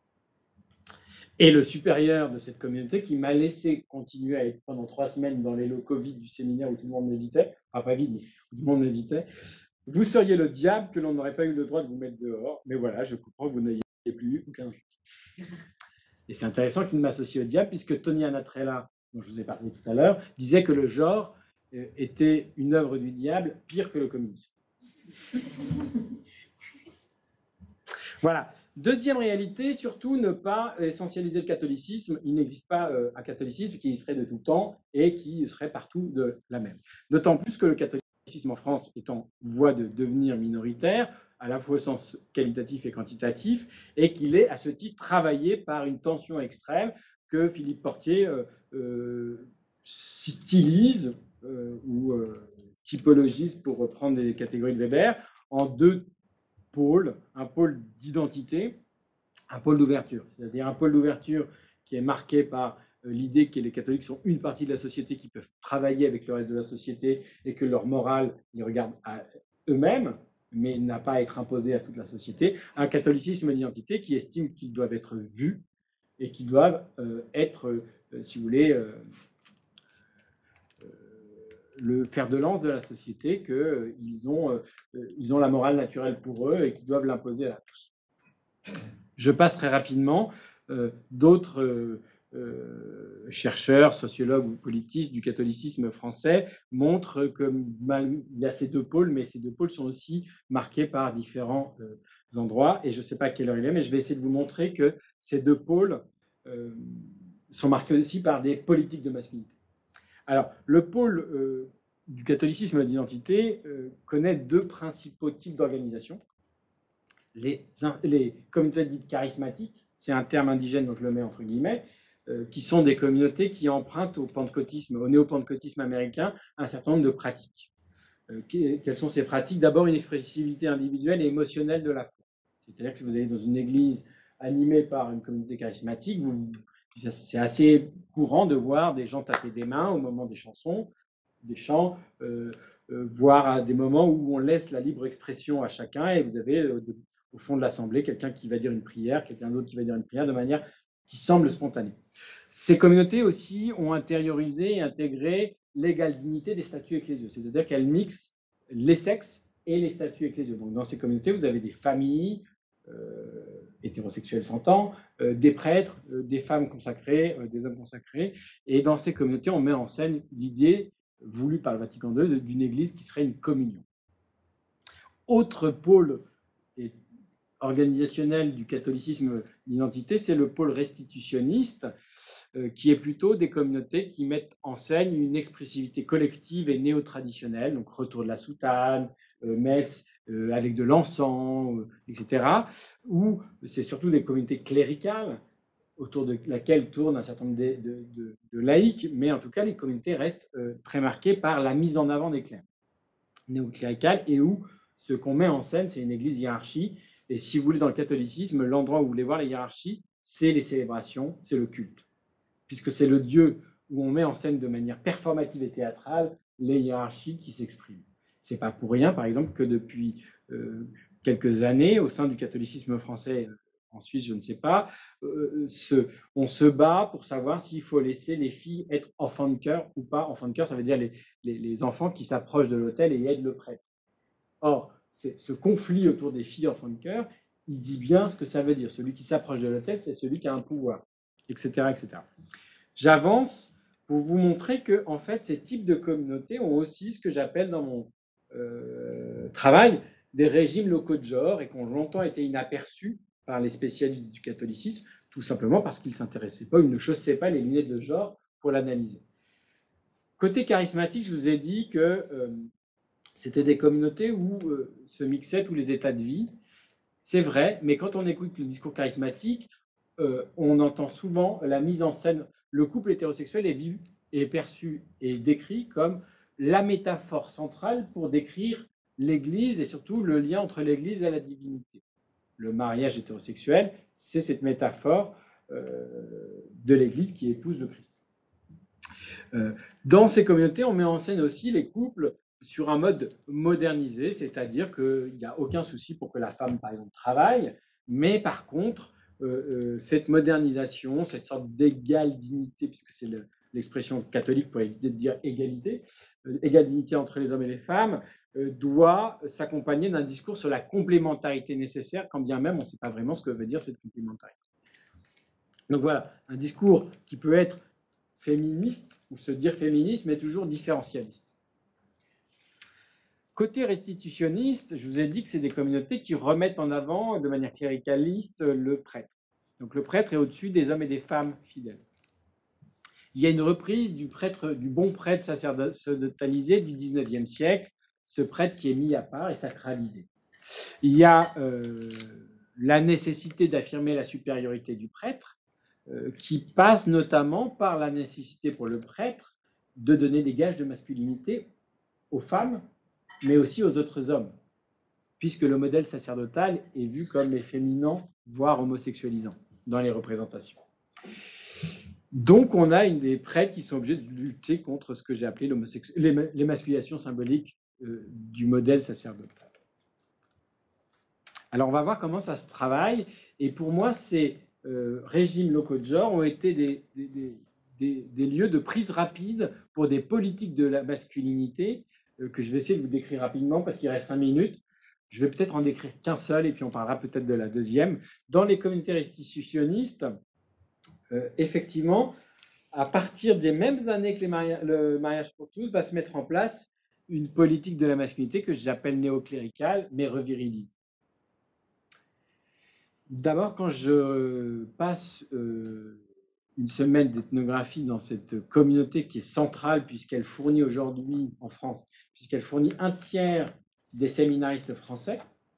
A: Et le supérieur de cette communauté qui m'a laissé continuer à être pendant 3 semaines dans les locaux vides du séminaire où tout le monde m'évitait, enfin pas vide, mais où tout le monde m'évitait, vous seriez le diable que l'on n'aurait pas eu le droit de vous mettre dehors, mais voilà, je comprends que vous n'ayez plus eu aucun. Et c'est intéressant qu'il m'associe au diable, puisque Tony Anatrella, dont je vous ai parlé tout à l'heure, disait que le genre était une œuvre du diable pire que le communisme. Voilà. Deuxième réalité, surtout ne pas essentialiser le catholicisme. Il n'existe pas un catholicisme qui serait de tout temps et qui serait partout de la même. D'autant plus que le catholicisme en France est en voie de devenir minoritaire, à la fois au sens qualitatif et quantitatif, et qu'il est à ce titre travaillé par une tension extrême que Philippe Portier stylise ou typologise, pour reprendre des catégories de Weber, en deux pôle, un pôle d'identité, un pôle d'ouverture. C'est-à-dire un pôle d'ouverture qui est marqué par l'idée que les catholiques sont une partie de la société qui peuvent travailler avec le reste de la société et que leur morale, ils regardent à eux-mêmes, mais n'a pas à être imposée à toute la société. Un catholicisme d'identité qui estime qu'ils doivent être vus et qu'ils doivent être, si vous voulez, le fer de lance de la société, qu'ils ont la morale naturelle pour eux et qu'ils doivent l'imposer à tous. Je passe très rapidement. D'autres chercheurs, sociologues ou politistes du catholicisme français montrent qu'il y a ces deux pôles, mais ces deux pôles sont aussi marqués par différents endroits. Et je ne sais pas à quelle heure il est, mais je vais essayer de vous montrer que ces deux pôles sont marqués aussi par des politiques de masculinité. Alors, le pôle du catholicisme d'identité connaît deux principaux types d'organisation. Les communautés dites charismatiques, c'est un terme indigène, donc je le mets entre guillemets, qui sont des communautés qui empruntent au néo-pentecôtisme américain un certain nombre de pratiques. Quelles sont ces pratiques? D'abord, une expressivité individuelle et émotionnelle de la foi. C'est-à-dire que si vous allez dans une église animée par une communauté charismatique, c'est assez courant de voir des gens taper des mains au moment des chansons, des chants, voire à des moments où on laisse la libre expression à chacun et vous avez au fond de l'assemblée quelqu'un qui va dire une prière, quelqu'un d'autre qui va dire une prière de manière qui semble spontanée. Ces communautés aussi ont intériorisé et intégré l'égale dignité des statuts ecclésiaux, c'est-à-dire qu'elles mixent les sexes et les statuts ecclésiaux. Donc dans ces communautés, vous avez des familles hétérosexuels s'entend, des prêtres, des femmes consacrées, des hommes consacrés. Et dans ces communautés, on met en scène l'idée voulue par le Vatican II d'une église qui serait une communion. Autre pôle organisationnel du catholicisme d'identité, c'est le pôle restitutionniste, qui est plutôt des communautés qui mettent en scène une expressivité collective et néo-traditionnelle, donc retour de la soutane, messe avec de l'encens, etc., où c'est surtout des communautés cléricales autour de laquelle tournent un certain nombre de laïcs, mais en tout cas, les communautés restent très marquées par la mise en avant des clercs néo-cléricales et où ce qu'on met en scène, c'est une église hiérarchie. Et si vous voulez, dans le catholicisme, l'endroit où vous voulez voir les hiérarchies, c'est les célébrations, c'est le culte. Puisque c'est le Dieu où on met en scène de manière performative et théâtrale les hiérarchies qui s'expriment. Ce n'est pas pour rien, par exemple, que depuis quelques années, au sein du catholicisme français, en Suisse, je ne sais pas, on se bat pour savoir s'il faut laisser les filles être enfants de chœur ou pas. Enfants de chœur, ça veut dire les enfants qui s'approchent de l'autel et aident le prêtre. Or, ce conflit autour des filles enfants de chœur, il dit bien ce que ça veut dire. Celui qui s'approche de l'autel, c'est celui qui a un pouvoir, etc., etc. J'avance pour vous montrer que, en fait, ces types de communautés ont aussi ce que j'appelle dans mon travail des régimes locaux de genre et qui ont longtemps été inaperçus par les spécialistes du catholicisme, tout simplement parce qu'ils ne s'intéressaient pas, ils ne chaussaient pas les lunettes de genre pour l'analyser. Côté charismatique, je vous ai dit que c'était des communautés où se mixaient tous les états de vie. C'est vrai, mais quand on écoute le discours charismatique, on entend souvent la mise en scène. Le couple hétérosexuel est vu, est perçu et décrit comme la métaphore centrale pour décrire l'Église et surtout le lien entre l'Église et la divinité. Le mariage hétérosexuel, c'est cette métaphore de l'Église qui épouse le Christ. Dans ces communautés, on met en scène aussi les couples sur un mode modernisé, c'est-à-dire qu'il n'y a aucun souci pour que la femme, par exemple, travaille, mais par contre, cette modernisation, cette sorte d'égale dignité, puisque c'est l'expression catholique pour éviter de dire égalité, égale dignité entre les hommes et les femmes, doit s'accompagner d'un discours sur la complémentarité nécessaire, quand bien même on ne sait pas vraiment ce que veut dire cette complémentarité. Donc voilà, un discours qui peut être féministe ou se dire féministe, mais toujours différentialiste. Côté restitutionniste, je vous ai dit que c'est des communautés qui remettent en avant de manière cléricaliste le prêtre. Donc le prêtre est au-dessus des hommes et des femmes fidèles. Il y a une reprise du bon prêtre sacerdotalisé du 19e siècle, ce prêtre qui est mis à part et sacralisé. Il y a la nécessité d'affirmer la supériorité du prêtre, qui passe notamment par la nécessité pour le prêtre de donner des gages de masculinité aux femmes, mais aussi aux autres hommes, puisque le modèle sacerdotal est vu comme efféminant, voire homosexualisant dans les représentations. Donc, on a des prêtres qui sont obligés de lutter contre ce que j'ai appelé l'émasculation symbolique du modèle sacerdotal. Alors, on va voir comment ça se travaille. Et pour moi, ces régimes locaux de genre ont été des lieux de prise rapide pour des politiques de la masculinité que je vais essayer de vous décrire rapidement parce qu'il reste 5 minutes. Je vais peut-être en décrire qu'un seul et puis on parlera peut-être de la deuxième. Dans les communautés restitutionnistes, effectivement, à partir des mêmes années que le mariage pour tous, va se mettre en place une politique de la masculinité que j'appelle néocléricale, mais revirilisée. D'abord, quand je passe une semaine d'ethnographie dans cette communauté qui est centrale, puisqu'elle fournit aujourd'hui, en France, puisqu'elle fournit un tiers des séminaristes français,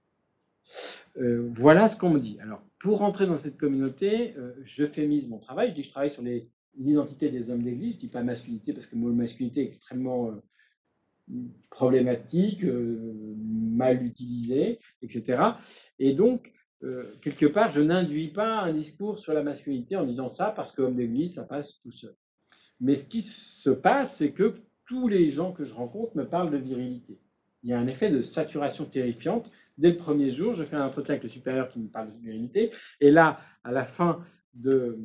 A: voilà ce qu'on me dit. Alors, pour rentrer dans cette communauté, je féminise mon travail. Je dis que je travaille sur l'identité des hommes d'église. Je ne dis pas masculinité parce que le mot masculinité est extrêmement problématique, mal utilisé, etc. Et donc, quelque part, je n'induis pas un discours sur la masculinité en disant ça parce qu'homme d'église, ça passe tout seul. Mais ce qui se passe, c'est que tous les gens que je rencontre me parlent de virilité. Il y a un effet de saturation terrifiante. Dès le premier jour, je fais un entretien avec le supérieur qui me parle de virilité. Et là, à la fin de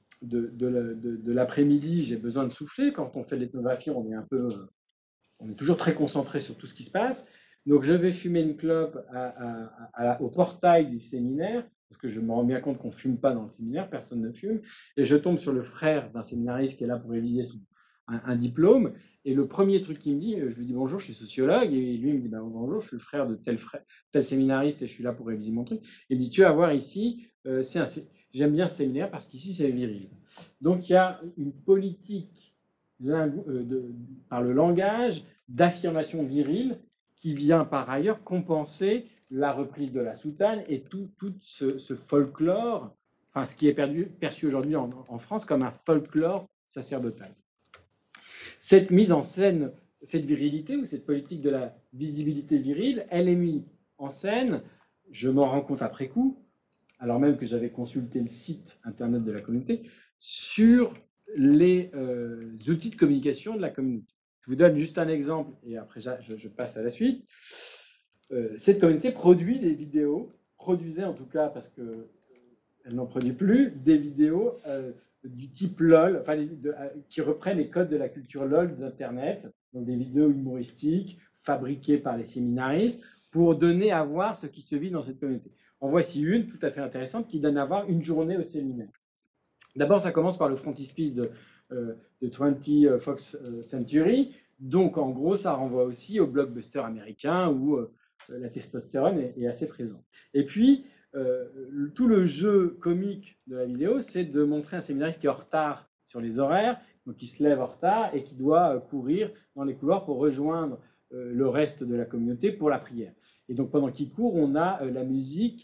A: l'après-midi, j'ai besoin de souffler. Quand on fait de l'ethnographie, on est toujours très concentré sur tout ce qui se passe. Donc, je vais fumer une clope au portail du séminaire, parce que je me rends bien compte qu'on ne fume pas dans le séminaire, personne ne fume. Et je tombe sur le frère d'un séminariste qui est là pour réviser un diplôme. Et le premier truc qu'il me dit, je lui dis bonjour, je suis sociologue. Et lui, il me dit bonjour, je suis le frère de tel séminariste et je suis là pour réviser mon truc. Il me dit, tu vas voir ici, j'aime bien ce séminaire parce qu'ici, c'est viril. Donc, il y a une politique par le langage d'affirmation virile qui vient par ailleurs compenser la reprise de la soutane et tout ce folklore, enfin, ce qui est perçu aujourd'hui en France comme un folklore sacerdotal. Cette mise en scène, cette virilité ou cette politique de la visibilité virile, elle est mise en scène, je m'en rends compte après coup, alors même que j'avais consulté le site internet de la communauté, sur les outils de communication de la communauté. Je vous donne juste un exemple et après je passe à la suite. Cette communauté produit des vidéos, produisait en tout cas parce qu'elle n'en produit plus, des vidéos du type LOL, enfin, qui reprennent les codes de la culture LOL d'Internet, donc des vidéos humoristiques fabriquées par les séminaristes pour donner à voir ce qui se vit dans cette communauté. En voici une tout à fait intéressante qui donne à voir une journée au séminaire. D'abord, ça commence par le frontispice de 20th Fox Century. Donc, en gros, ça renvoie aussi au blockbuster américain où la testostérone est assez présente. Et puis, tout le jeu comique de la vidéo, c'est de montrer un séminariste qui est en retard sur les horaires, donc qui se lève en retard et qui doit courir dans les couloirs pour rejoindre le reste de la communauté pour la prière. Et donc, pendant qu'il court, on a la musique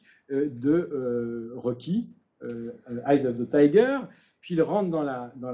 A: de Rocky, Eyes of the Tiger, puis il rentre dans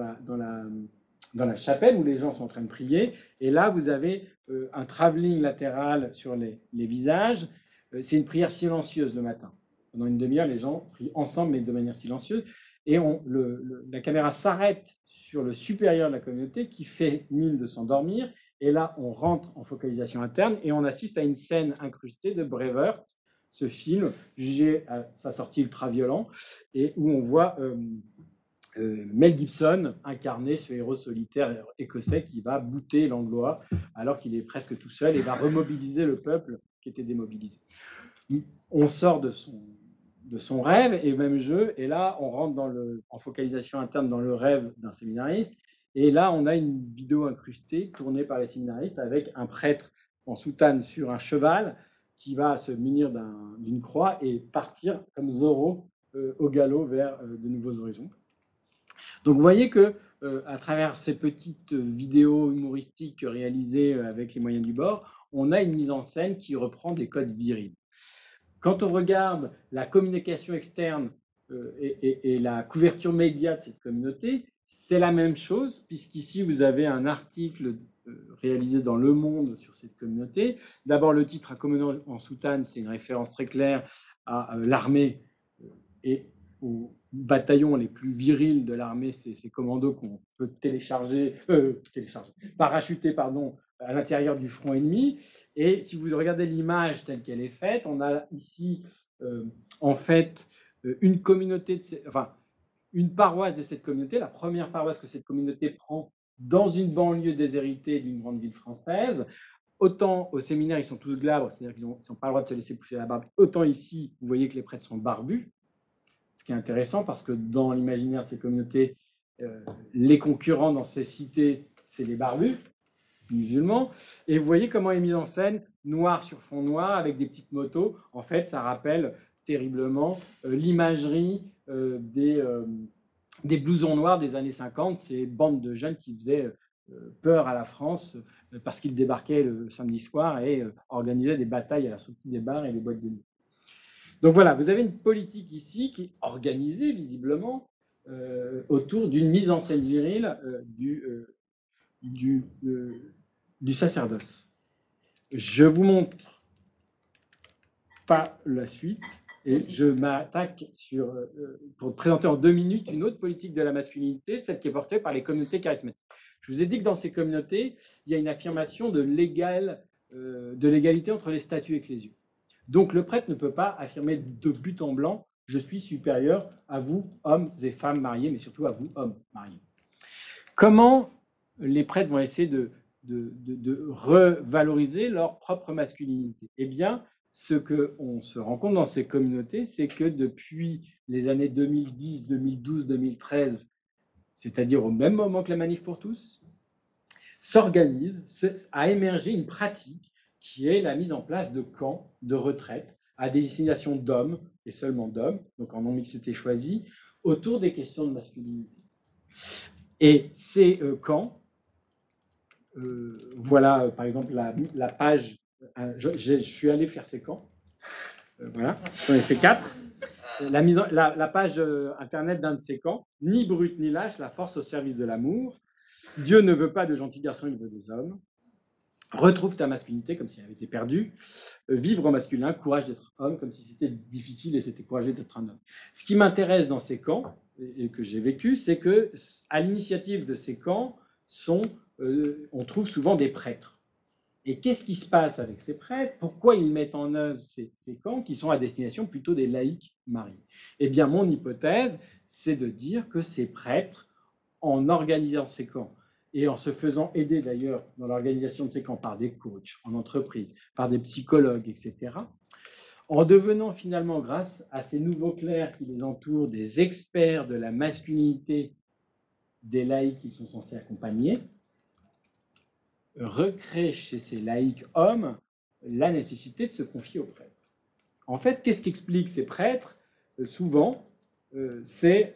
A: la chapelle où les gens sont en train de prier, et là vous avez un travelling latéral sur les visages. C'est une prière silencieuse le matin. Pendant une demi-heure, les gens prient ensemble mais de manière silencieuse, et la caméra s'arrête sur le supérieur de la communauté qui fait mine de s'endormir, et là on rentre en focalisation interne et on assiste à une scène incrustée de Braveheart, ce film jugé à sa sortie ultra-violent, et où on voit Mel Gibson incarner ce héros solitaire écossais qui va bouter l'Anglois alors qu'il est presque tout seul et va remobiliser le peuple qui était démobilisé. On sort de de son rêve et même jeu. Et là, on rentre en focalisation interne dans le rêve d'un séminariste. Et là, on a une vidéo incrustée tournée par les séminaristes avec un prêtre en soutane sur un cheval qui va se munir d'une croix et partir comme Zorro au galop vers de nouveaux horizons. Donc vous voyez que à travers ces petites vidéos humoristiques réalisées avec les moyens du bord, on a une mise en scène qui reprend des codes virils. Quand on regarde la communication externe et la couverture média de cette communauté, c'est la même chose, puisqu'ici vous avez un article réalisé dans Le Monde sur cette communauté. D'abord, le titre « Un commandant en soutane », c'est une référence très claire à l'armée et aux bataillons les plus virils de l'armée, ces commandos qu'on peut parachuter à l'intérieur du front ennemi. Et si vous regardez l'image telle qu'elle est faite, on a ici en fait une communauté, une paroisse de cette communauté, la première paroisse que cette communauté prend dans une banlieue déshéritée d'une grande ville française. Autant au séminaire, ils sont tous glabres, c'est-à-dire qu'ils n'ont pas le droit de se laisser pousser la barbe. Autant ici, vous voyez que les prêtres sont barbus, ce qui est intéressant parce que dans l'imaginaire de ces communautés, les concurrents dans ces cités, c'est les barbus musulmans. Et vous voyez comment est mis en scène, noir sur fond noir, avec des petites motos. En fait, ça rappelle terriblement l'imagerie des blousons noirs des années 50, ces bandes de jeunes qui faisaient peur à la France parce qu'ils débarquaient le samedi soir et organisaient des batailles à la sortie des bars et des boîtes de nuit. Donc voilà, vous avez une politique ici qui est organisée visiblement autour d'une mise en scène virile du sacerdoce. Je vous montre pas la suite et je m'attaque pour présenter en 2 minutes une autre politique de la masculinité, celle qui est portée par les communautés charismatiques. Je vous ai dit que dans ces communautés, il y a une affirmation de l'égalité entre les statuts ecclésiaux. Donc le prêtre ne peut pas affirmer de but en blanc « je suis supérieur à vous, hommes et femmes mariés, mais surtout à vous, hommes mariés ». Comment les prêtres vont essayer de revaloriser leur propre masculinité? Eh bien, ce qu'on se rend compte dans ces communautés, c'est que depuis les années 2010, 2012, 2013, c'est-à-dire au même moment que la Manif pour tous, a émergé une pratique qui est la mise en place de camps de retraite à destination d'hommes, et seulement d'hommes, donc en non-mixité choisie, autour des questions de masculinité. Et ces camps, voilà par exemple la page, je suis allé faire ces camps, voilà, j'en ai fait 4. La page internet d'un de ces camps, ni brute ni lâche, la force au service de l'amour. Dieu ne veut pas de gentils garçons, il veut des hommes. Retrouve ta masculinité comme si elle avait été perdue. Vivre au masculin, courage d'être homme, comme si c'était difficile et c'était courageux d'être un homme. Ce qui m'intéresse dans ces camps, et que j'ai vécu, c'est que à l'initiative de ces camps, on trouve souvent des prêtres. Et qu'est-ce qui se passe avec ces prêtres? Pourquoi ils mettent en œuvre ces camps qui sont à destination plutôt des laïcs mariés? Eh bien, mon hypothèse, c'est de dire que ces prêtres, en organisant ces camps, et en se faisant aider d'ailleurs dans l'organisation de ces camps par des coachs en entreprise, par des psychologues, etc., en devenant finalement, grâce à ces nouveaux clercs qui les entourent, des experts de la masculinité des laïcs qu'ils sont censés accompagner, recréent chez ces laïcs hommes la nécessité de se confier aux prêtres. En fait, qu'est-ce qu'expliquent ces prêtres? Souvent, c'est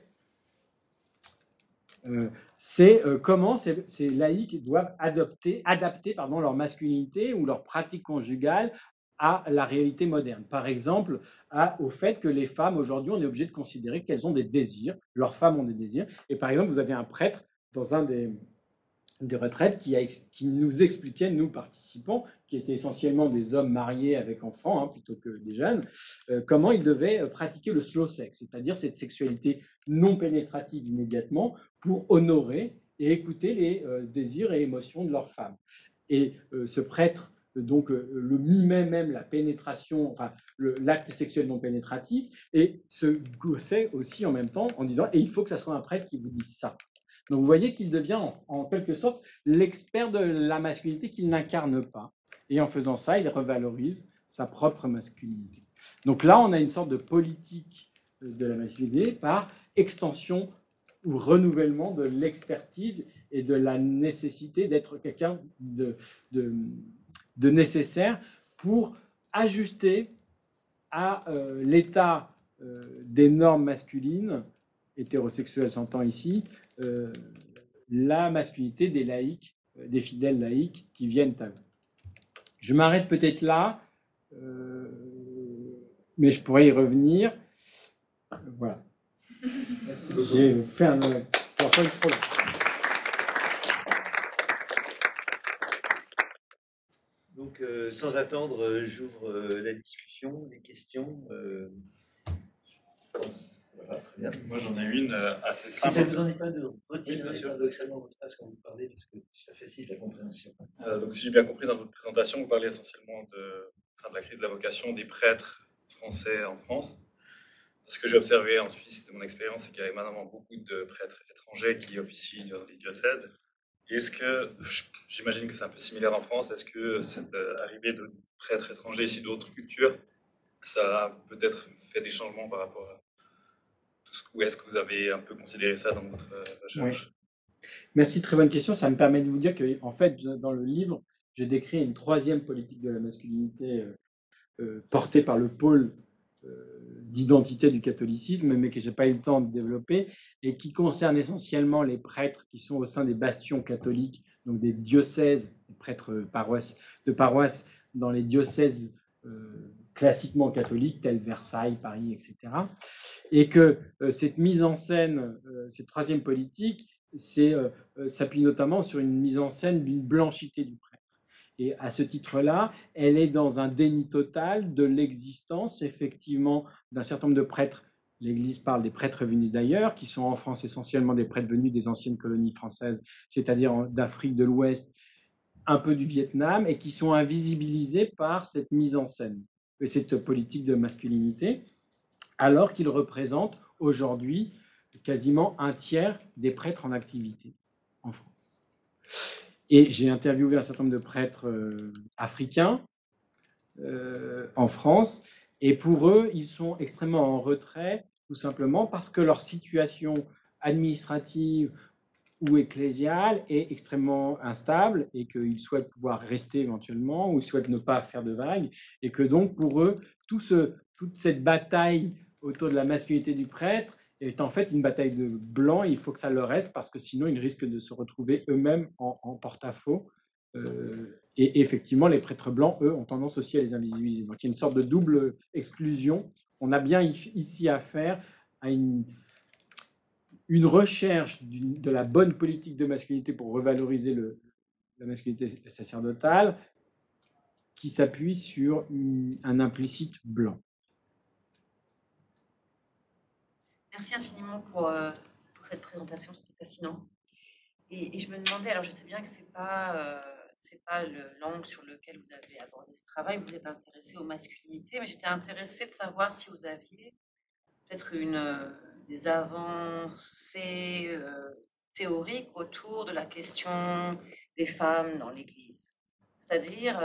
A: comment ces laïcs doivent adapter leur masculinité ou leur pratique conjugale à la réalité moderne. Par exemple, au fait que les femmes, aujourd'hui, on est obligé de considérer qu'elles ont des désirs, leurs femmes ont des désirs. Et par exemple, vous avez un prêtre dans un des retraites qui nous expliquait, nous participants, qui étaient essentiellement des hommes mariés avec enfants, plutôt que des jeunes, comment ils devaient pratiquer le slow sex, c'est-à-dire cette sexualité non pénétrative immédiatement pour honorer et écouter les désirs et émotions de leurs femmes. Et ce prêtre, donc, le mimait même la pénétration, enfin, l'acte sexuel non pénétratif, et se gossait aussi en même temps en disant « et il faut que ça soit un prêtre qui vous dise ça ». Donc vous voyez qu'il devient en quelque sorte l'expert de la masculinité qu'il n'incarne pas. Et en faisant ça, il revalorise sa propre masculinité. Donc là, on a une sorte de politique de la masculinité par extension ou renouvellement de l'expertise et de la nécessité d'être quelqu'un de nécessaire pour ajuster à l'état des normes masculines, hétérosexuelles s'entend ici, la masculinité des laïcs, des fidèles laïcs qui viennent à eux. Je m'arrête peut-être là, mais je pourrais y revenir. Voilà.
B: Merci beaucoup.
A: J'ai fait un
B: Donc, sans attendre, j'ouvre la discussion, les questions. Voilà, très bien.
C: Moi, j'en ai une assez
B: Si
C: simple.
B: ça ne vous en est pas de retirer
C: bien sûr.
B: paradoxalement votre face quand vous parlez, parce que ça facilite la compréhension.
C: Donc, si j'ai bien compris dans votre présentation, vous parlez essentiellement de la crise de la vocation des prêtres français en France. Ce que j'ai observé en Suisse, de mon expérience, c'est qu'il y a énormément beaucoup de prêtres étrangers qui officient dans les diocèses. Et est-ce que, j'imagine que c'est un peu similaire en France, est-ce que cette arrivée de prêtres étrangers ici d'autres cultures, ça a peut-être fait des changements par rapport à tout ce ou est-ce que vous avez un peu considéré ça dans votre recherche?
A: Oui. Merci, très bonne question. Ça me permet de vous dire que, en fait, dans le livre, j'ai décrit une troisième politique de la masculinité portée par le pôle d'identité du catholicisme, mais que je n'ai pas eu le temps de développer, et qui concerne essentiellement les prêtres qui sont au sein des bastions catholiques, donc des diocèses, des prêtres de paroisse dans les diocèses classiquement catholiques, tels Versailles, Paris, etc. Et que cette mise en scène, cette troisième politique, s'appuie notamment sur une mise en scène d'une blanchité du prêtre. Et à ce titre-là, elle est dans un déni total de l'existence, effectivement, d'un certain nombre de prêtres. L'Église parle des prêtres venus d'ailleurs, qui sont en France essentiellement des prêtres venus des anciennes colonies françaises, c'est-à-dire d'Afrique de l'Ouest, un peu du Vietnam, et qui sont invisibilisés par cette mise en scène, et cette politique de masculinité, alors qu'ils représentent aujourd'hui quasiment un tiers des prêtres en activité en France. Et j'ai interviewé un certain nombre de prêtres africains en France, et pour eux, ils sont extrêmement en retrait, tout simplement parce que leur situation administrative ou ecclésiale est extrêmement instable et qu'ils souhaitent pouvoir rester éventuellement ou ils souhaitent ne pas faire de vagues, et que donc pour eux, toute cette bataille autour de la masculinité du prêtre est en fait une bataille de blanc. Il faut que ça leur reste parce que sinon ils risquent de se retrouver eux-mêmes en porte-à-faux. Et effectivement, les prêtres blancs, eux, ont tendance aussi à les invisibiliser. Donc il y a une sorte de double exclusion. On a bien ici affaire à une recherche de la bonne politique de masculinité pour revaloriser la masculinité sacerdotale qui s'appuie sur un implicite blanc.
D: Merci infiniment pour cette présentation, c'était fascinant. Et je me demandais, alors je sais bien que c'est pas l'angle sur lequel vous avez abordé ce travail, vous êtes intéressé aux masculinités, mais j'étais intéressée de savoir si vous aviez peut-être des avancées théoriques autour de la question des femmes dans l'Église. C'est-à-dire,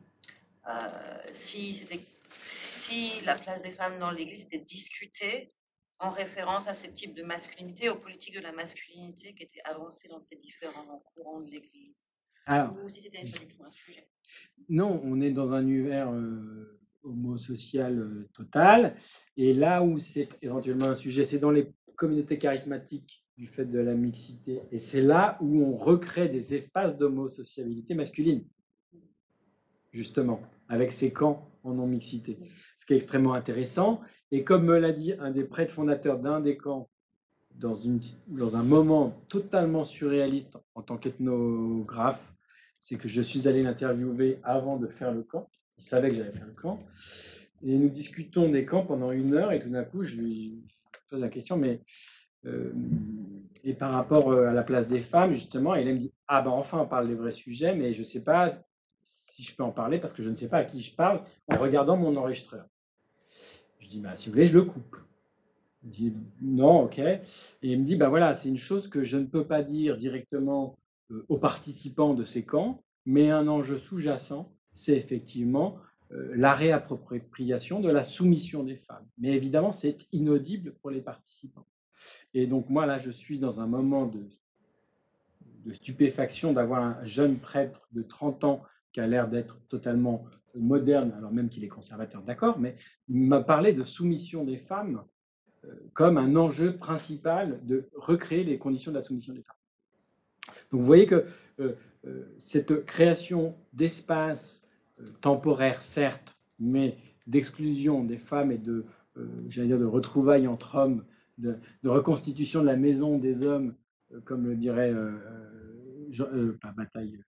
D: si la place des femmes dans l'Église était discutée en référence à ce type de masculinité, aux politiques de la masculinité qui étaient avancées dans ces différents courants de l'Église.
A: Alors,
D: ou si c'était pas du tout un sujet.
A: Non, on est dans un univers homosocial total, et là où c'est éventuellement un sujet, c'est dans les communautés charismatiques du fait de la mixité, et c'est là où on recrée des espaces d'homosociabilité masculine, justement, avec ces camps en non-mixité, ce qui est extrêmement intéressant. Et comme me l'a dit un des prêtres fondateurs d'un des camps, dans un moment totalement surréaliste en tant qu'ethnographe, c'est que je suis allé l'interviewer avant de faire le camp. Il savait que j'allais faire le camp. Et nous discutons des camps pendant 1 heure, et tout d'un coup, je lui pose la question, mais et par rapport à la place des femmes, justement, et il me dit, ah ben enfin, on parle des vrais sujets, mais je ne sais pas si je peux en parler, parce que je ne sais pas à qui je parle, en regardant mon enregistreur. Je dis, bah, si vous voulez, je le coupe. Il dit, non, ok. Et il me dit, bah voilà, c'est une chose que je ne peux pas dire directement aux participants de ces camps, mais un enjeu sous-jacent, c'est effectivement la réappropriation de la soumission des femmes. Mais évidemment, c'est inaudible pour les participants. Et donc moi, là, je suis dans un moment de stupéfaction d'avoir un jeune prêtre de 30 ans qui a l'air d'être totalement moderne, alors même qu'il est conservateur, d'accord, mais il m'a parlé de soumission des femmes comme un enjeu principal de recréer les conditions de la soumission des femmes. Donc vous voyez que cette création d'espace temporaire, certes, mais d'exclusion des femmes et de, j'allais dire, de retrouvailles entre hommes, de reconstitution de la maison des hommes, comme le dirait pas Bataille,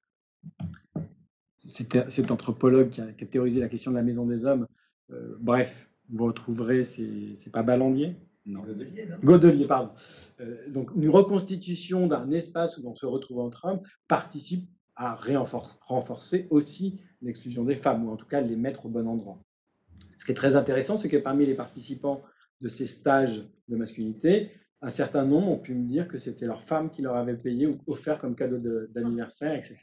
A: cet anthropologue qui a théorisé la question de la maison des hommes. Bref, vous retrouverez, c'est pas Ballandier? Non.
B: Godelier, non?
A: Godelier, pardon. Donc, une reconstitution d'un espace où on se retrouve entre hommes participe à renforcer aussi l'exclusion des femmes, ou en tout cas les mettre au bon endroit. Ce qui est très intéressant, c'est que parmi les participants de ces stages de masculinité, un certain nombre ont pu me dire que c'était leur femme qui leur avait payé ou offert comme cadeau d'anniversaire, etc.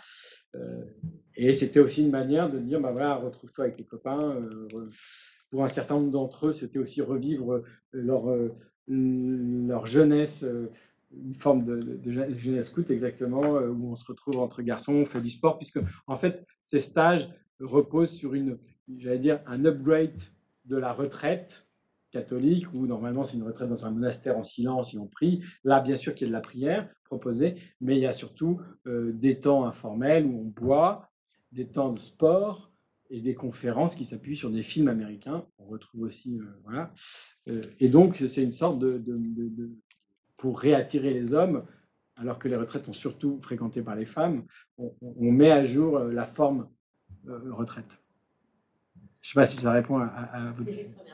A: Et c'était aussi une manière de dire, bah voilà, retrouve-toi avec tes copains. Pour un certain nombre d'entre eux, c'était aussi revivre leur jeunesse, une forme de jeunesse scout exactement, où on se retrouve entre garçons, on fait du sport, puisque en fait, ces stages reposent sur j'allais dire, un upgrade de la retraite catholique, où normalement c'est une retraite dans un monastère en silence et on prie. Là, bien sûr qu'il y a de la prière proposée, mais il y a surtout des temps informels où on boit, des temps de sport et des conférences qui s'appuient sur des films américains. On retrouve aussi, voilà. Et donc, c'est une sorte pour réattirer les hommes, alors que les retraites sont surtout fréquentées par les femmes, on met à jour la forme retraite. Je ne sais pas si ça répond à votre question.
D: Très bien.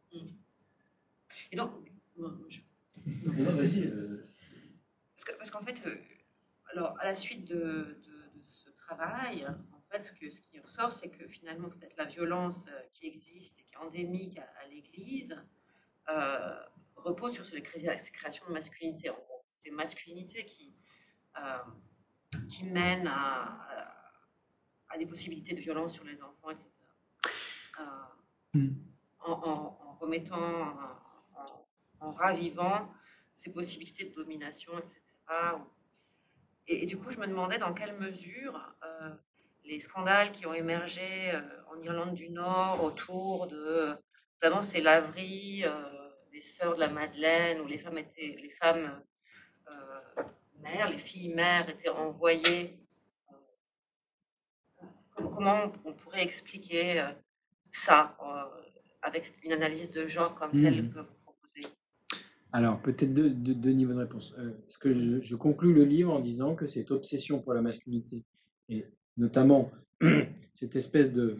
D: Et donc,
B: Non, vas-y.
D: parce qu'en fait, alors, à la suite de ce travail, en fait, ce qui ressort, c'est que finalement, peut-être la violence qui existe et qui est endémique à l'Église repose sur ces créations de masculinité. En gros, c'est ces masculinités qui mènent à des possibilités de violence sur les enfants, etc. En remettant, en ravivant ces possibilités de domination, etc. Et du coup, je me demandais dans quelle mesure les scandales qui ont émergé en Irlande du Nord autour de, notamment ces laveries des sœurs de la Madeleine, où les filles mères étaient envoyées. Comment on pourrait expliquer ça avec une analyse de genre comme celle que vous proposez?
A: Alors, peut-être deux niveaux de réponse. Ce que je conclus le livre en disant que cette obsession pour la masculinité, et notamment cette espèce de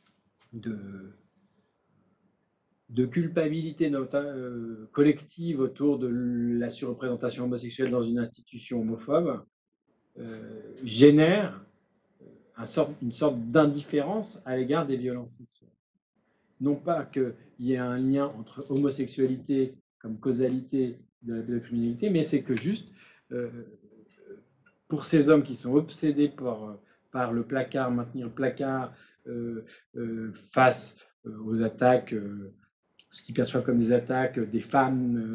A: culpabilité collective autour de la surreprésentation homosexuelle dans une institution homophobe, génère une sorte d'indifférence à l'égard des violences sexuelles. Non pas qu'il y ait un lien entre homosexualité comme causalité de la pédocriminalité, mais c'est que juste, pour ces hommes qui sont obsédés par le placard, maintenir le placard face aux attaques, ce qu'ils perçoivent comme des attaques des femmes,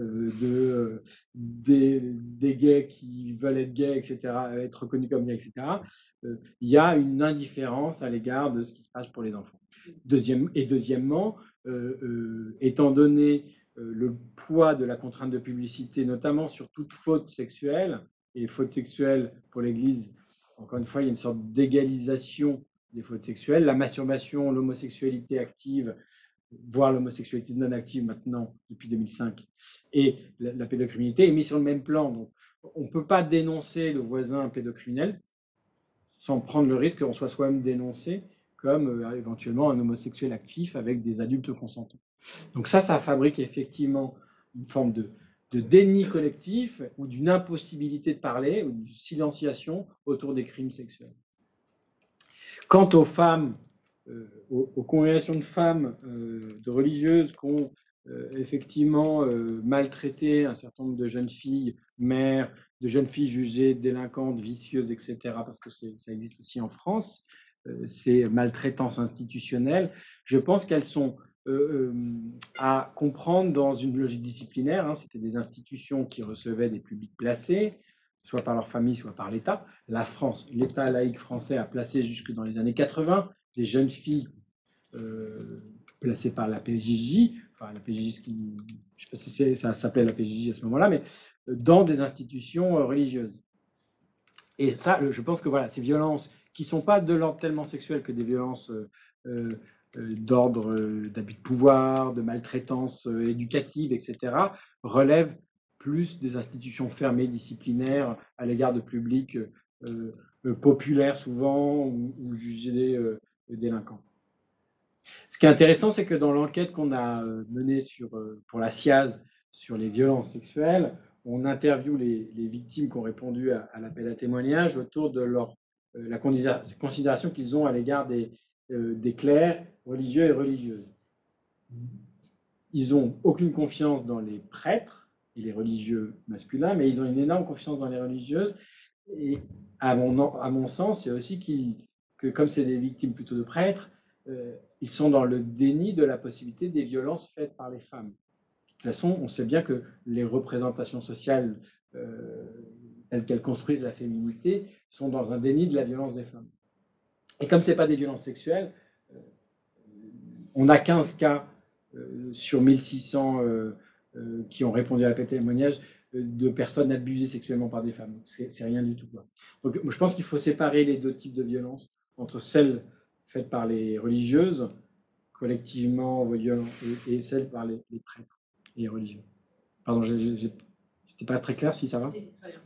A: des gays qui veulent être gays, etc., être reconnus comme gays, etc., il y a une indifférence à l'égard de ce qui se passe pour les enfants. Deuxièmement, étant donné le poids de la contrainte de publicité, notamment sur toute faute sexuelle, et faute sexuelle pour l'Église, encore une fois, il y a une sorte d'égalisation des fautes sexuelles. La masturbation, l'homosexualité active, voire l'homosexualité non active maintenant, depuis 2005, et la pédocriminalité est mise sur le même plan. Donc, on ne peut pas dénoncer le voisin pédocriminel sans prendre le risque qu'on soit soi-même dénoncé comme éventuellement un homosexuel actif avec des adultes consentants. Donc ça fabrique effectivement une forme de déni collectif ou d'une impossibilité de parler ou d'une silenciation autour des crimes sexuels. Quant aux femmes, aux congrégations de femmes, de religieuses qui ont effectivement maltraité un certain nombre de jeunes filles mères, de jeunes filles jugées délinquantes, vicieuses, etc., parce que ça existe aussi en France, ces maltraitances institutionnelles, je pense qu'elles sont à comprendre dans une logique disciplinaire. C'était des institutions qui recevaient des publics placés, soit par leur famille, soit par l'État. La France, l'État laïque français a placé jusque dans les années 80 des jeunes filles placées par la PJJ, enfin la PJJ, je ne sais pas si ça s'appelait la PJJ à ce moment-là, mais dans des institutions religieuses. Et ça, je pense que voilà, ces violences qui ne sont pas de l'ordre tellement sexuel que des violences d'ordre d'abus de pouvoir, de maltraitance éducative, etc., relèvent plus des institutions fermées, disciplinaires, à l'égard de publics populaires souvent ou jugés délinquants. Ce qui est intéressant, c'est que dans l'enquête qu'on a menée pour la SIAZ sur les violences sexuelles, on interviewe les victimes qui ont répondu à l'appel à témoignage autour de la considération qu'ils ont à l'égard des clercs religieux et religieuses. Ils n'ont aucune confiance dans les prêtres et les religieux masculins, mais ils ont une énorme confiance dans les religieuses. Et à mon sens, c'est aussi que comme c'est des victimes plutôt de prêtres, ils sont dans le déni de la possibilité des violences faites par les femmes. De toute façon, on sait bien que les représentations sociales telles qu'elles construisent la féminité sont dans un déni de la violence des femmes. Et comme ce n'est pas des violences sexuelles, on a 15 cas sur 1600 qui ont répondu à l'appel témoignage de personnes abusées sexuellement par des femmes. Donc, c'est rien du tout, quoi. Donc, je pense qu'il faut séparer les deux types de violences entre celles faites par les religieuses, collectivement violentes, et celles par les prêtres et les religieux. Pardon, j'étais pas très clair, si ça va?
D: C'est très bien.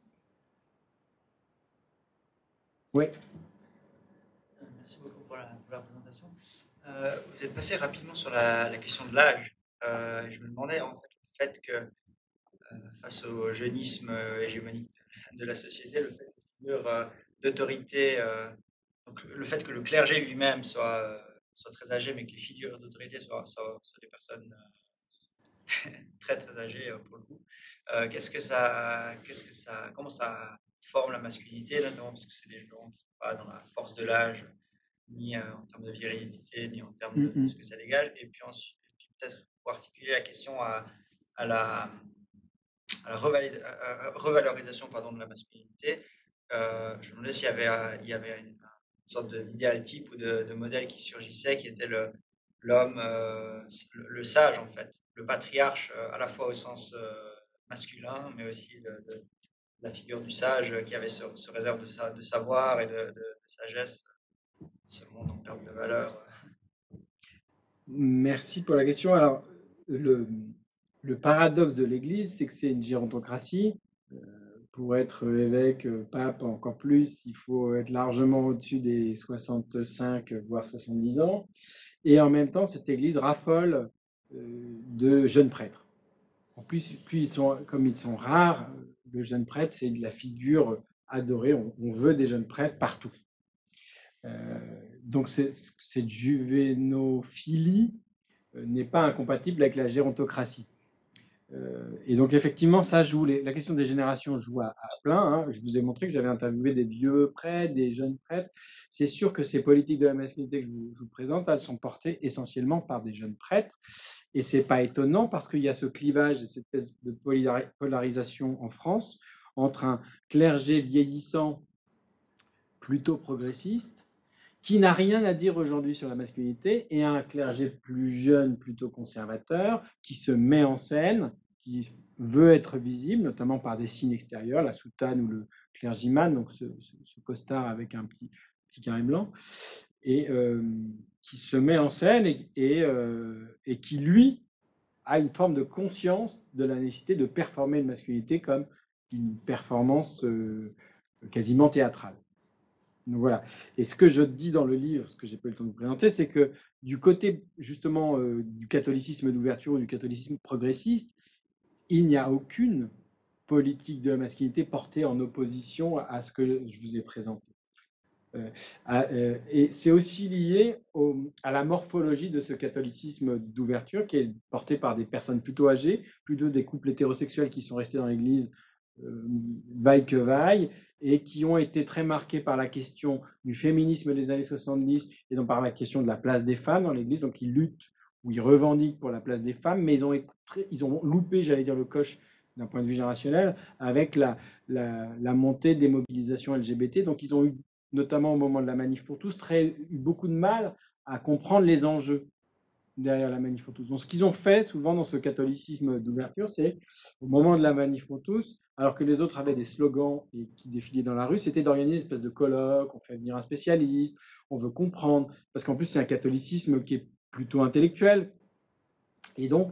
A: Oui.
E: Merci beaucoup pour la présentation. Vous êtes passé rapidement sur la question de l'âge. Je me demandais en fait le fait que face au jeunisme hégémonique de la société, le fait que les figures d'autorité, donc le fait que le clergé lui-même soit très âgé, mais que les figures d'autorité soient des personnes très très âgées pour le coup. Comment ça forme la masculinité, notamment parce que c'est des gens qui ne sont pas dans la force de l'âge, ni en termes de virilité, ni en termes de ce que ça dégage. Et puis ensuite, peut-être pour articuler la question à la revalorisation de la masculinité, je me demandais s'il y avait une sorte d'idéal type ou de modèle qui surgissait, qui était l'homme, le sage en fait, le patriarche, à la fois au sens masculin, mais aussi de la figure du sage qui avait ce réserve de savoir et de sagesse, seulement en termes de valeur.
A: Merci pour la question. Alors, le paradoxe de l'Église, c'est que c'est une gérontocratie. Pour être évêque, pape, encore plus, il faut être largement au-dessus des 65, voire 70 ans. Et en même temps, cette Église raffole de jeunes prêtres. En plus, comme ils sont rares, le jeune prêtre, c'est la figure adorée. On veut des jeunes prêtres partout. Donc, cette juvénophilie n'est pas incompatible avec la gérontocratie. Et donc, effectivement, ça joue. La question des générations joue à plein. Je vous ai montré que j'avais interviewé des vieux prêtres, des jeunes prêtres. C'est sûr que ces politiques de la masculinité que je vous présente, elles sont portées essentiellement par des jeunes prêtres. Et ce n'est pas étonnant parce qu'il y a ce clivage et cette espèce de polarisation en France entre un clergé vieillissant plutôt progressiste qui n'a rien à dire aujourd'hui sur la masculinité, et un clergé plus jeune, plutôt conservateur, qui se met en scène, qui veut être visible, notamment par des signes extérieurs, la soutane ou le clergyman, donc ce costard avec un petit carré blanc, et qui se met en scène et qui, lui, a une forme de conscience de la nécessité de performer une masculinité comme une performance quasiment théâtrale. Donc voilà. Et ce que je dis dans le livre, ce que j'ai pas eu le temps de vous présenter, c'est que du côté justement du catholicisme d'ouverture ou du catholicisme progressiste, il n'y a aucune politique de la masculinité portée en opposition à ce que je vous ai présenté. Et c'est aussi lié à la morphologie de ce catholicisme d'ouverture qui est porté par des personnes plutôt âgées, plutôt des couples hétérosexuels qui sont restés dans l'Église vaille que vaille, et qui ont été très marqués par la question du féminisme des années 70 et donc par la question de la place des femmes dans l'Église. Donc ils luttent ou ils revendiquent pour la place des femmes, mais ils ont loupé, j'allais dire, le coche d'un point de vue générationnel avec la montée des mobilisations LGBT. Donc ils ont eu, notamment au moment de la Manif pour tous, eu beaucoup de mal à comprendre les enjeux derrière la Manif pour tous. Donc ce qu'ils ont fait souvent dans ce catholicisme d'ouverture, c'est au moment de la Manif pour tous, alors que les autres avaient des slogans et qui défilaient dans la rue, c'était d'organiser une espèce de colloque, on fait venir un spécialiste, on veut comprendre, parce qu'en plus c'est un catholicisme qui est plutôt intellectuel. Et donc,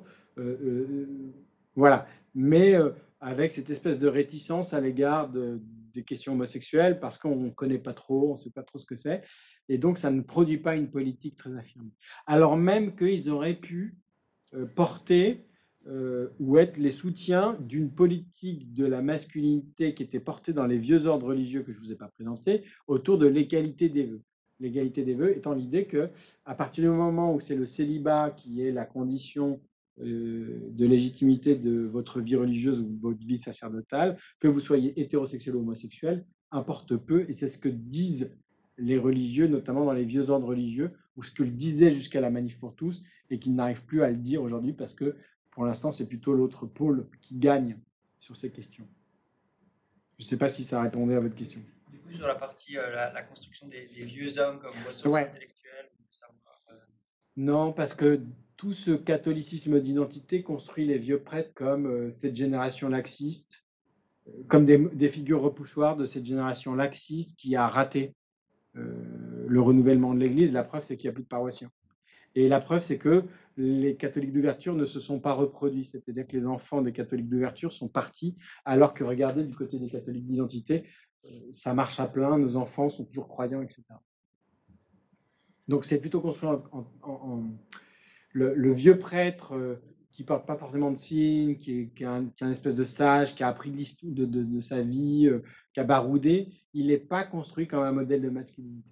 A: voilà. Mais avec cette espèce de réticence à l'égard des questions homosexuelles, parce qu'on ne connaît pas trop, on ne sait pas trop ce que c'est. Et donc, ça ne produit pas une politique très affirmée. Alors même qu'ils auraient pu porter ou être les soutiens d'une politique de la masculinité qui était portée dans les vieux ordres religieux que je ne vous ai pas présentés, autour de l'égalité des vœux. L'égalité des vœux étant l'idée qu'à partir du moment où c'est le célibat qui est la condition de légitimité de votre vie religieuse ou de votre vie sacerdotale, que vous soyez hétérosexuel ou homosexuel, importe peu, et c'est ce que disent les religieux, notamment dans les vieux ordres religieux, ou ce que le disaient jusqu'à la Manif pour tous, et qu'ils n'arrivent plus à le dire aujourd'hui, parce que pour l'instant, c'est plutôt l'autre pôle qui gagne sur ces questions. Je ne sais pas si ça répondait à votre question.
E: Du coup, sur la partie, la construction des vieux hommes comme ressources intellectuelles, ça,
A: non, parce que tout ce catholicisme d'identité construit les vieux prêtres comme cette génération laxiste, comme des figures repoussoires de cette génération laxiste qui a raté le renouvellement de l'Église. La preuve, c'est qu'il n'y a plus de paroissiens. Et la preuve, c'est que les catholiques d'ouverture ne se sont pas reproduits. C'est-à-dire que les enfants des catholiques d'ouverture sont partis, alors que, regardez, du côté des catholiques d'identité, ça marche à plein, nos enfants sont toujours croyants, etc. Donc c'est plutôt construit le vieux prêtre qui ne porte pas forcément de signe, qui est un espèce de sage, qui a appris de sa vie, qui a baroudé, il n'est pas construit comme un modèle de masculinité.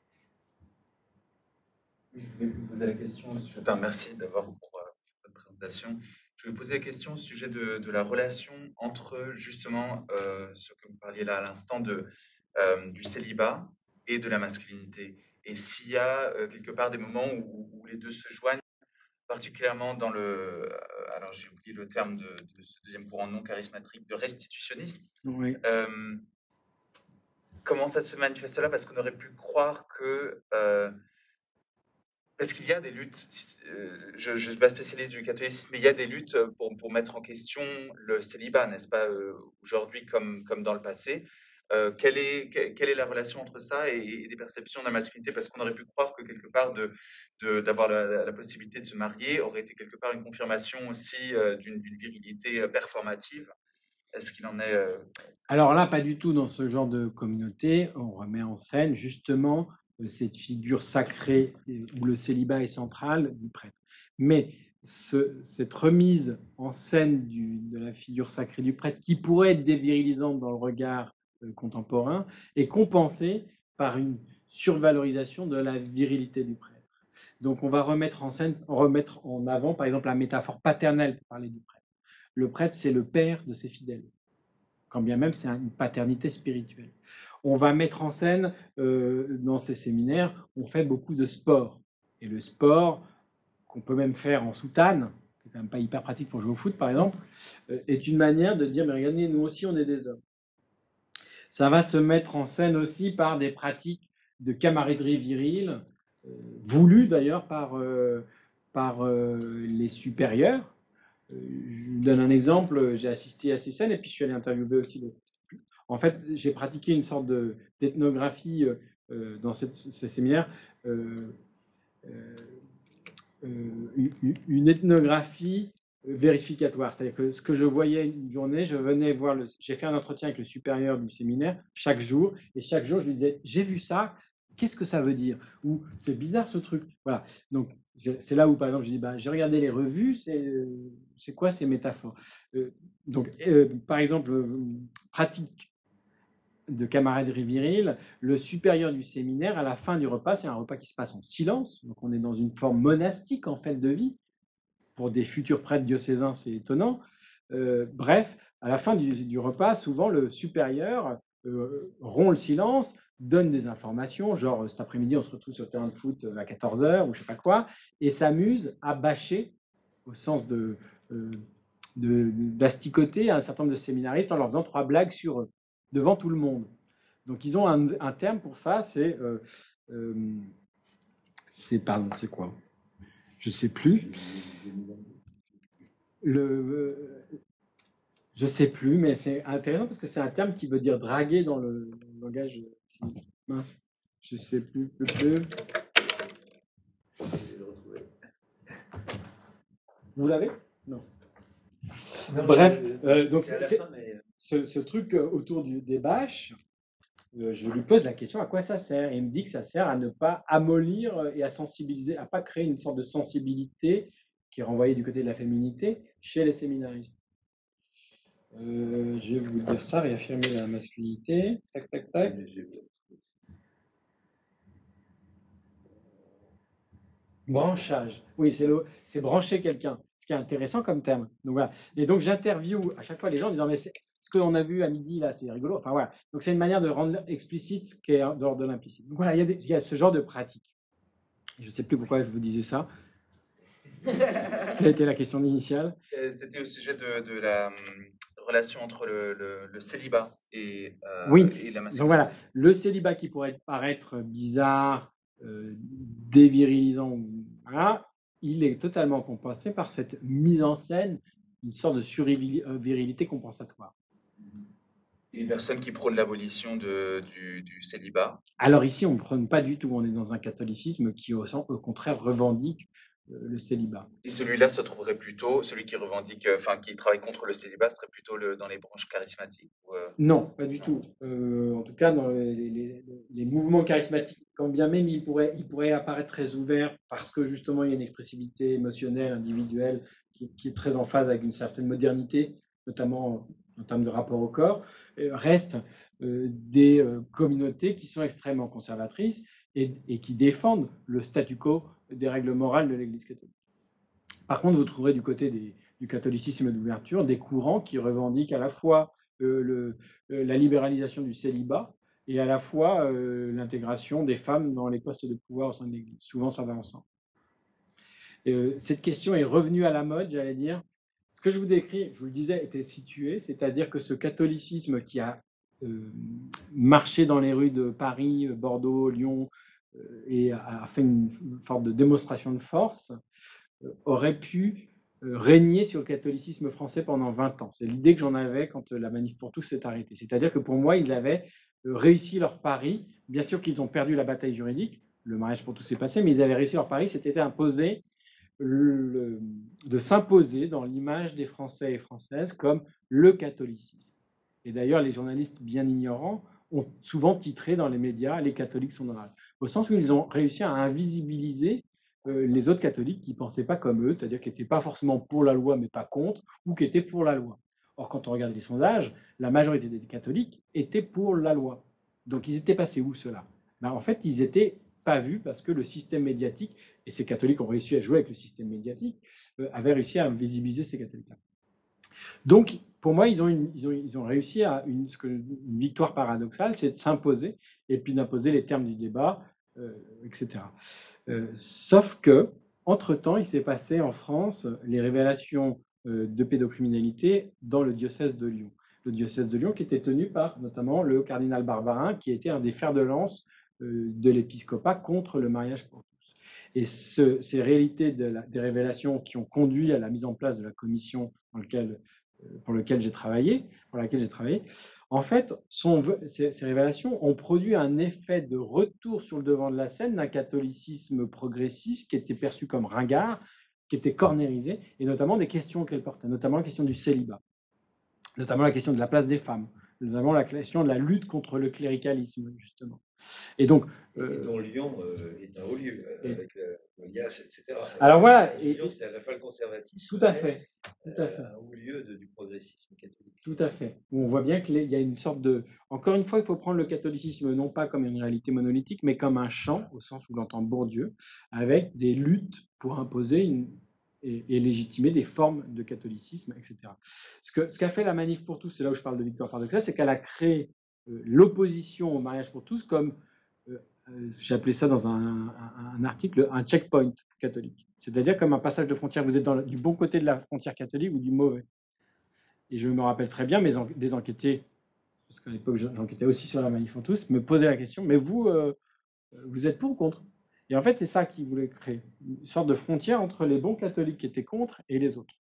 F: Je voulais vous poser la question, merci d'abord pour votre présentation. Je voulais poser la question au sujet de la relation entre justement ce que vous parliez là à l'instant du célibat et de la masculinité. Et s'il y a quelque part des moments où les deux se joignent, particulièrement dans alors j'ai oublié le terme de ce deuxième courant non charismatique, de restitutionnisme.
A: Oui.
F: Comment ça se manifeste là? Parce qu'on aurait pu croire que... parce qu'il y a des luttes, je ne suis pas spécialiste du catholicisme, mais il y a des luttes pour mettre en question le célibat, n'est-ce pas, aujourd'hui comme dans le passé. Quelle est la relation entre ça et des perceptions de la masculinité? Parce qu'on aurait pu croire que quelque part d'avoir la possibilité de se marier aurait été quelque part une confirmation aussi d'une virilité performative. Est-ce qu'il en est
A: Alors là, pas du tout. Dans ce genre de communauté, on remet en scène justement cette figure sacrée où le célibat est central du prêtre. Mais cette remise en scène de la figure sacrée du prêtre, qui pourrait être dévirilisante dans le regard contemporain, est compensée par une survalorisation de la virilité du prêtre. Donc on va remettre en avant, par exemple, la métaphore paternelle pour parler du prêtre. Le prêtre, c'est le père de ses fidèles, quand bien même c'est une paternité spirituelle. On va mettre en scène, dans ces séminaires, on fait beaucoup de sport. Et le sport, qu'on peut même faire en soutane, qui n'est quand même pas hyper pratique pour jouer au foot, par exemple, est une manière de dire, mais regardez, nous aussi, on est des hommes. Ça va se mettre en scène aussi par des pratiques de camaraderie virile, voulues d'ailleurs par les supérieurs. Je vous donne un exemple, j'ai assisté à ces scènes et puis je suis allé interviewer aussi. En fait, j'ai pratiqué une sorte d'ethnographie dans ces séminaires, une ethnographie vérificatoire. C'est-à-dire que ce que je voyais une journée, je venais voir, j'ai fait un entretien avec le supérieur du séminaire chaque jour, et chaque jour, je lui disais, j'ai vu ça, qu'est-ce que ça veut dire? Ou c'est bizarre ce truc. Voilà. Donc, c'est là où, par exemple, je dis, j'ai regardé les revues, c'est quoi ces métaphores? Donc, par exemple, pratique de camaraderie virile, le supérieur du séminaire, à la fin du repas, c'est un repas qui se passe en silence, donc on est dans une forme monastique en fait de vie. Pour des futurs prêtres diocésains, c'est étonnant. Bref, à la fin du repas, souvent le supérieur rompt le silence, donne des informations, genre cet après-midi on se retrouve sur le terrain de foot à 14h ou je sais pas quoi, et s'amuse à bâcher, au sens d'asticoter un certain nombre de séminaristes en leur faisant 3 blagues sur eux, devant tout le monde. Donc ils ont un terme pour ça, pardon, c'est quoi? Je sais plus. Je sais plus, mais c'est intéressant parce que c'est un terme qui veut dire draguer dans le langage. Mince, je sais plus. Vous l'avez? Non. Bref, donc ce truc autour des bâches, je lui pose la question à quoi ça sert, et il me dit que ça sert à ne pas amollir et à sensibiliser, à pas créer une sorte de sensibilité qui est renvoyée du côté de la féminité chez les séminaristes. Je vais vous dire ça, réaffirmer la masculinité. Tac, tac, tac. Branchage. Oui, c'est brancher quelqu'un, ce qui est intéressant comme terme. Donc voilà. Et donc j'interviewe à chaque fois les gens en disant mais ce que l'on a vu à midi là, c'est rigolo. Enfin voilà. Donc c'est une manière de rendre explicite ce qui est d'ordre de l'implicite. Donc voilà, il y a ce genre de pratique. Je ne sais plus pourquoi je vous disais ça. Quelle était la question initiale?
F: C'était au sujet de la relation entre le célibat et la masculinité.
A: Donc voilà, le célibat qui pourrait paraître bizarre, dévirilisant, voilà, il est totalement compensé par cette mise en scène, une sorte de survirilité compensatoire.
F: Une personne qui prône l'abolition du célibat.
A: Alors ici, on ne prône pas du tout, on est dans un catholicisme qui au contraire revendique le célibat.
F: Et celui-là se trouverait plutôt, celui qui revendique, qui travaille contre le célibat, serait plutôt dans les branches charismatiques
A: Non, pas du tout. En tout cas, dans les mouvements charismatiques, quand bien même il pourrait apparaître très ouvert parce que justement il y a une expressivité émotionnelle, individuelle, qui est très en phase avec une certaine modernité, notamment en termes de rapport au corps, restent des communautés qui sont extrêmement conservatrices et qui défendent le statu quo des règles morales de l'Église catholique. Par contre, vous trouverez du côté du catholicisme d'ouverture des courants qui revendiquent à la fois la libéralisation du célibat et à la fois l'intégration des femmes dans les postes de pouvoir au sein de l'Église. Souvent, ça va ensemble. Cette question est revenue à la mode, j'allais dire. Ce que je vous décris, je vous le disais, était situé, c'est-à-dire que ce catholicisme qui a marché dans les rues de Paris, Bordeaux, Lyon, et a fait une forme de démonstration de force, aurait pu régner sur le catholicisme français pendant 20 ans. C'est l'idée que j'en avais quand la Manif pour tous s'est arrêtée. C'est-à-dire que pour moi, ils avaient réussi leur pari. Bien sûr qu'ils ont perdu la bataille juridique, le mariage pour tous est passé, mais ils avaient réussi leur pari, c'était de s'imposer dans l'image des Français et Françaises comme le catholicisme. Et d'ailleurs, les journalistes bien ignorants ont souvent titré dans les médias « Les catholiques sont dans la rue », au sens où ils ont réussi à invisibiliser les autres catholiques qui ne pensaient pas comme eux, c'est-à-dire qui n'étaient pas forcément pour la loi mais pas contre, ou qui étaient pour la loi. Or, quand on regarde les sondages, la majorité des catholiques étaient pour la loi. Donc, ils étaient passés où, ceux-là? En fait, ils n'étaient pas vus parce que le système médiatique, et ces catholiques ont réussi à jouer avec le système médiatique, avaient réussi à invisibiliser ces catholiques-là. Donc, pour moi, ils ont réussi à une victoire paradoxale, c'est de s'imposer et puis d'imposer les termes du débat, etc. Sauf que, entre-temps, il s'est passé en France les révélations de pédocriminalité dans le diocèse de Lyon. Le diocèse de Lyon qui était tenu par notamment le cardinal Barbarin, qui était un des fers de lance de l'épiscopat contre le mariage pour tous. Et ces réalités des révélations qui ont conduit à la mise en place de la commission pour laquelle j'ai travaillé, en fait, ces révélations ont produit un effet de retour sur le devant de la scène d'un catholicisme progressiste qui était perçu comme ringard, qui était cornérisé, et notamment des questions qu'elle portait, notamment la question du célibat, notamment la question de la place des femmes, notamment la question de la lutte contre le cléricalisme, justement. Et donc,
B: dont Lyon est un haut lieu, avec le Lias, etc.
A: Alors voilà.
B: Lyon, c'est à la fois le conservatisme,
A: tout à fait.
B: un haut lieu du progressisme catholique.
A: Tout à fait. On voit bien qu'il y a une sorte de... Encore une fois, il faut prendre le catholicisme non pas comme une réalité monolithique, mais comme un champ, au sens où l'entend Bourdieu, avec des luttes pour imposer et légitimer des formes de catholicisme, etc. Ce qu'a fait la Manif pour tous, c'est là où je parle de victoire paradoxale, c'est qu'elle a créé l'opposition au mariage pour tous comme, j'ai appelé ça dans un article, un checkpoint catholique. C'est-à-dire comme un passage de frontière, vous êtes du bon côté de la frontière catholique ou du mauvais. Et je me rappelle très bien, des enquêtés, parce qu'à l'époque j'enquêtais aussi sur la Manif pour tous, me posaient la question, mais vous êtes pour ou contre? Et en fait, c'est ça qu'ils voulaient créer, une sorte de frontière entre les bons catholiques qui étaient contre et les autres.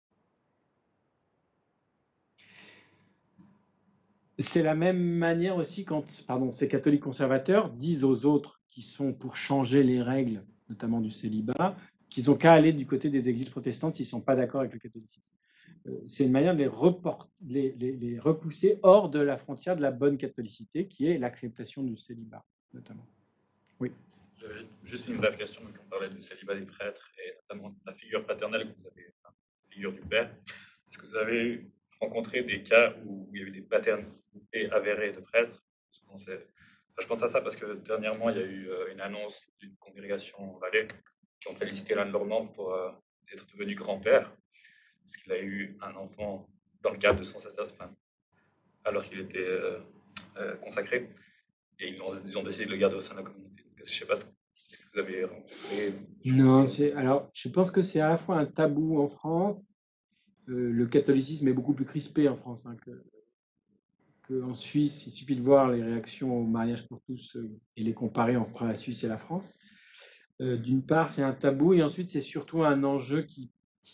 A: C'est la même manière aussi quand ces catholiques conservateurs disent aux autres qui sont pour changer les règles, notamment du célibat, qu'ils n'ont qu'à aller du côté des églises protestantes s'ils ne sont pas d'accord avec le catholicisme. C'est une manière de les repousser hors de la frontière de la bonne catholicité, qui est l'acceptation du célibat, notamment. Oui.
C: J'avais juste une brève question, donc on parlait du célibat des prêtres et notamment de la figure paternelle que vous avez, la figure du père. Est-ce que vous avez rencontré des cas où il y a eu des paternités avérées de prêtres? Je pense à ça parce que dernièrement, il y a eu une annonce d'une congrégation en Valais qui ont félicité l'un de leurs membres pour être devenu grand-père, parce qu'il a eu un enfant dans le cadre de son sacerdoce, alors qu'il était consacré, et ils ont décidé de le garder au sein de la communauté. Je ne sais pas ce que vous avez rencontré.
A: Non, alors je pense que c'est à la fois un tabou en France. Le catholicisme est beaucoup plus crispé en France qu'en Suisse. Il suffit de voir les réactions au mariage pour tous et les comparer entre la Suisse et la France. D'une part, c'est un tabou, et ensuite, c'est surtout un enjeu qui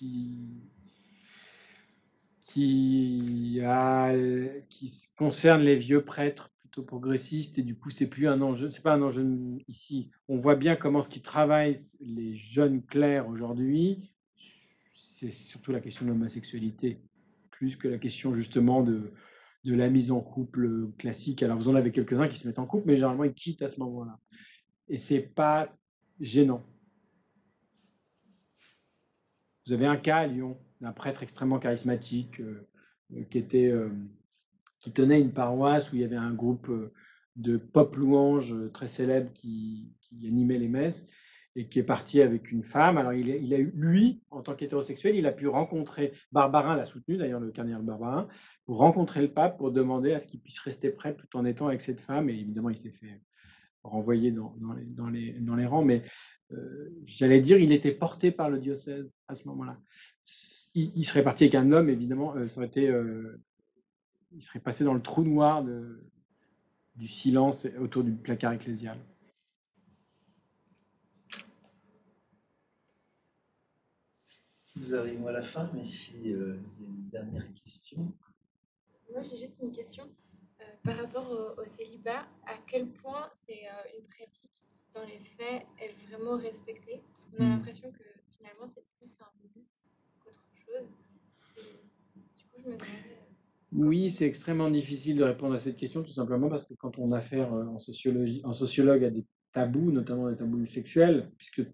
A: concerne les vieux prêtres plutôt progressistes, et du coup, c'est pas un enjeu ici. On voit bien comment ce qui travaille les jeunes clercs aujourd'hui, c'est surtout la question de l'homosexualité, plus que la question justement de la mise en couple classique. Alors vous en avez quelques-uns qui se mettent en couple, mais généralement ils quittent à ce moment-là. Et c'est pas gênant. Vous avez un cas à Lyon d'un prêtre extrêmement charismatique qui tenait une paroisse où il y avait un groupe de pop louanges très célèbre qui animait les messes, et qui est parti avec une femme. Alors, il a eu, lui, en tant qu'hétérosexuel, il a pu rencontrer, Barbarin l'a soutenu, d'ailleurs, le cardinal Barbarin, pour rencontrer le pape, pour demander à ce qu'il puisse rester prêtre tout en étant avec cette femme. Et évidemment, il s'est fait renvoyer dans les rangs. Mais j'allais dire, il était porté par le diocèse à ce moment-là. Il serait parti avec un homme, évidemment, ça aurait été... il serait passé dans le trou noir du silence autour du placard ecclésial.
B: Nous arrivons à la fin, mais s'il y a une dernière question.
G: Moi, j'ai juste une question. Par rapport au célibat, à quel point c'est une pratique qui, dans les faits, est vraiment respectée? Parce qu'on a l'impression que finalement, c'est plus un mythe qu'autre chose. Et, du coup, je me demandais...
A: Oui, c'est extrêmement difficile de répondre à cette question, tout simplement parce que quand on a affaire en sociologue à des tabous, notamment des tabous sexuels, puisque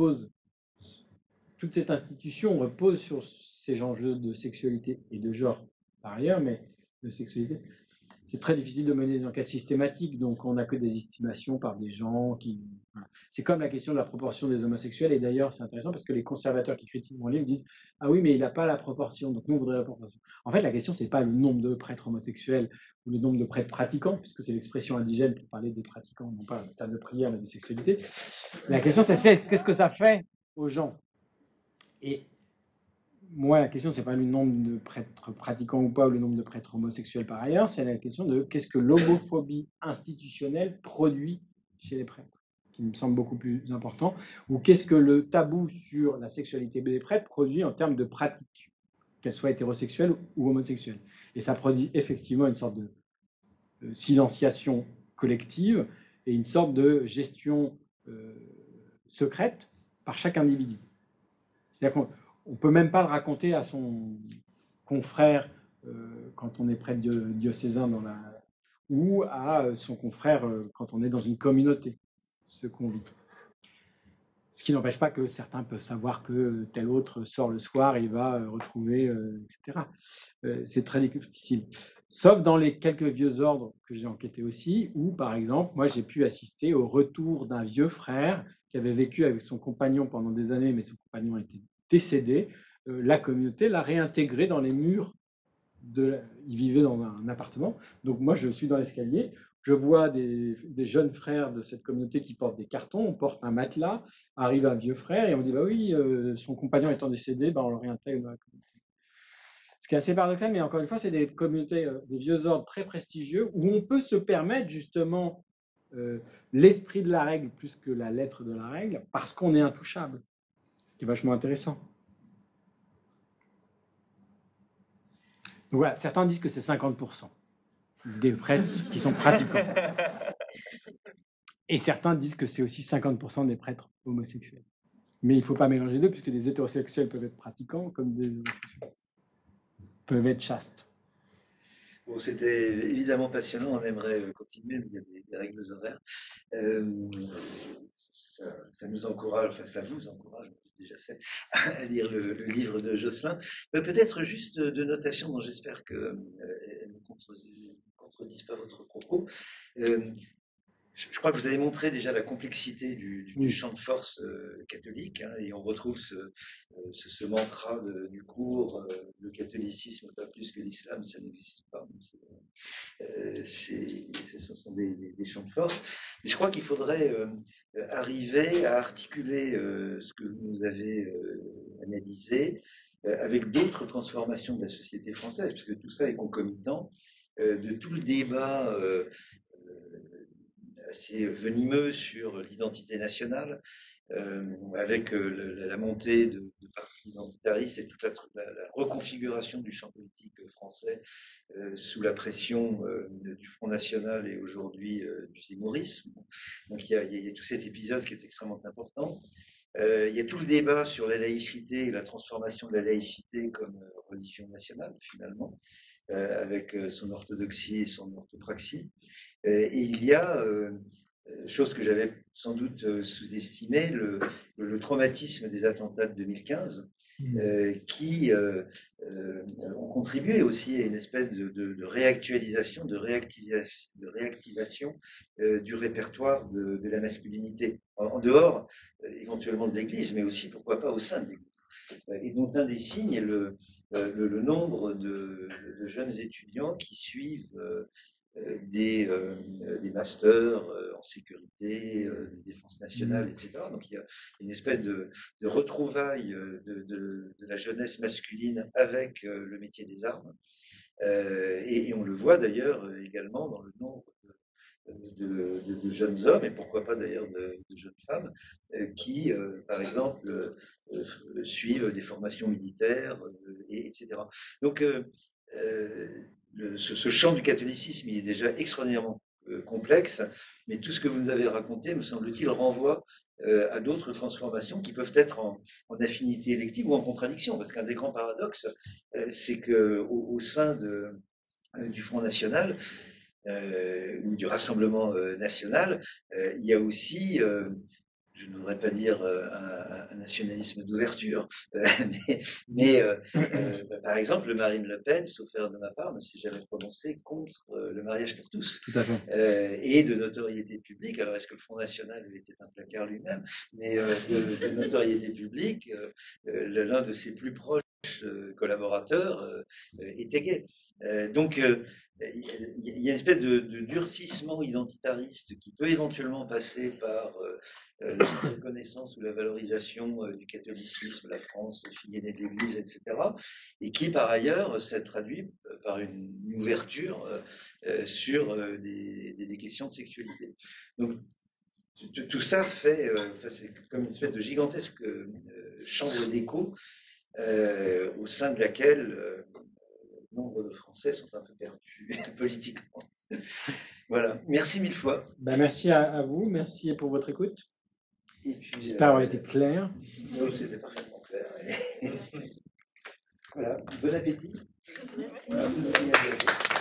A: toute cette institution repose sur ces enjeux de sexualité et de genre par ailleurs, mais de sexualité. C'est très difficile de mener des enquêtes systématiques, donc on n'a que des estimations par des gens qui... Voilà. C'est comme la question de la proportion des homosexuels, et d'ailleurs c'est intéressant parce que les conservateurs qui critiquent mon livre disent « Ah oui, mais il n'a pas la proportion, donc nous on voudrait la proportion ». En fait, la question, c'est pas le nombre de prêtres homosexuels ou le nombre de prêtres pratiquants, puisque c'est l'expression indigène pour parler des pratiquants, non pas de prière, mais de sexualité. La question, c'est qu'est-ce que ça fait aux gens? Et moi, la question, c'est pas le nombre de prêtres pratiquants ou pas, ou le nombre de prêtres homosexuels par ailleurs, c'est la question de qu'est-ce que l'homophobie institutionnelle produit chez les prêtres, qui me semble beaucoup plus important, ou qu'est-ce que le tabou sur la sexualité des prêtres produit en termes de pratique, qu'elle soit hétérosexuelle ou homosexuelle. Et ça produit effectivement une sorte de silenciation collective et une sorte de gestion secrète par chaque individu. C'est-à-dire qu'on ne peut même pas le raconter à son confrère quand on est prêtre diocésain ou à son confrère quand on est dans une communauté, ce qu'on vit. Ce qui n'empêche pas que certains peuvent savoir que tel autre sort le soir et il va retrouver, etc. C'est très difficile. Sauf dans les quelques vieux ordres que j'ai enquêtés aussi, où, par exemple, moi, j'ai pu assister au retour d'un vieux frère qui avait vécu avec son compagnon pendant des années, mais son compagnon était décédé, la communauté l'a réintégré dans les murs. Il vivait dans un appartement. Donc moi, je suis dans l'escalier. Je vois des jeunes frères de cette communauté qui portent des cartons. On porte un matelas. Arrive un vieux frère et on dit bah oui, son compagnon étant décédé, on le réintègre dans la communauté. Ce qui est assez paradoxal, mais encore une fois, c'est des communautés, des vieux ordres très prestigieux où on peut se permettre justement l'esprit de la règle plus que la lettre de la règle parce qu'on est intouchable. Ce qui est vachement intéressant. Donc voilà, certains disent que c'est 50% des prêtres qui sont pratiquants. Et certains disent que c'est aussi 50% des prêtres homosexuels. Mais il ne faut pas mélanger les deux, puisque des hétérosexuels peuvent être pratiquants, comme des homosexuels peuvent être chastes.
B: Bon, c'était évidemment passionnant, on aimerait continuer, mais il y a des règles horaires. Ça nous encourage, enfin ça vous encourage, j'ai déjà fait, à lire le livre de Josselin. Peut-être juste de notation dont j'espère qu'elle ne contredise pas votre propos. Je crois que vous avez montré déjà la complexité du champ de force catholique, et on retrouve ce mantra du cours, le catholicisme, pas plus que l'islam, ça n'existe pas. Ce sont des champs de force. Mais je crois qu'il faudrait arriver à articuler ce que vous nous avez analysé avec d'autres transformations de la société française, parce que tout ça est concomitant de tout le débat assez venimeux sur l'identité nationale, avec la montée de partis identitaristes et toute la reconfiguration du champ politique français sous la pression du Front National et aujourd'hui du zémorisme. Donc il y a tout cet épisode qui est extrêmement important. Il y a tout le débat sur la laïcité et la transformation de la laïcité comme religion nationale, finalement, avec son orthodoxie et son orthopraxie. Et il y a, chose que j'avais sans doute sous-estimée, le traumatisme des attentats de 2015, qui ont contribué aussi à une espèce de réactualisation, de réactivation du répertoire de la masculinité, en dehors éventuellement de l'Église, mais aussi, pourquoi pas, au sein de l'Église. Et dont un des signes est le nombre de jeunes étudiants qui suivent des masters en sécurité, de défense nationale, etc. Donc il y a une espèce de retrouvaille de la jeunesse masculine avec le métier des armes. Et on le voit d'ailleurs également dans le nombre de jeunes hommes, et pourquoi pas d'ailleurs de jeunes femmes, qui, par exemple, suivent des formations militaires, etc. Donc, ce champ du catholicisme, il est déjà extraordinairement complexe, mais tout ce que vous nous avez raconté, me semble-t-il, renvoie à d'autres transformations qui peuvent être en affinité élective ou en contradiction, parce qu'un des grands paradoxes, c'est qu'au sein du Front National, ou du Rassemblement national, il y a aussi, je ne voudrais pas dire un nationalisme d'ouverture, mais par exemple, Marine Le Pen, sauf erreur de ma part, ne s'est jamais prononcée contre le mariage pour tous.
A: Tout à fait.
B: Et de notoriété publique. Alors, est-ce que le Front National était un placard lui-même? Mais de notoriété publique, l'un de ses plus proches collaborateurs était gay. Donc, il y a une espèce de durcissement identitariste qui peut éventuellement passer par la reconnaissance ou la valorisation du catholicisme, la France, fille aînée de l'Église, etc. Et qui, par ailleurs, s'est traduit par une ouverture sur des questions de sexualité. Donc, tout ça fait, c'est comme une espèce de gigantesque chambre d'écho au sein de laquelle nombre de Français sont un peu perdus politiquement. Voilà, merci mille fois.
A: Merci à vous, merci pour votre écoute. J'espère avoir été clair.
B: C'était parfaitement clair. Voilà, bon appétit.
G: Merci.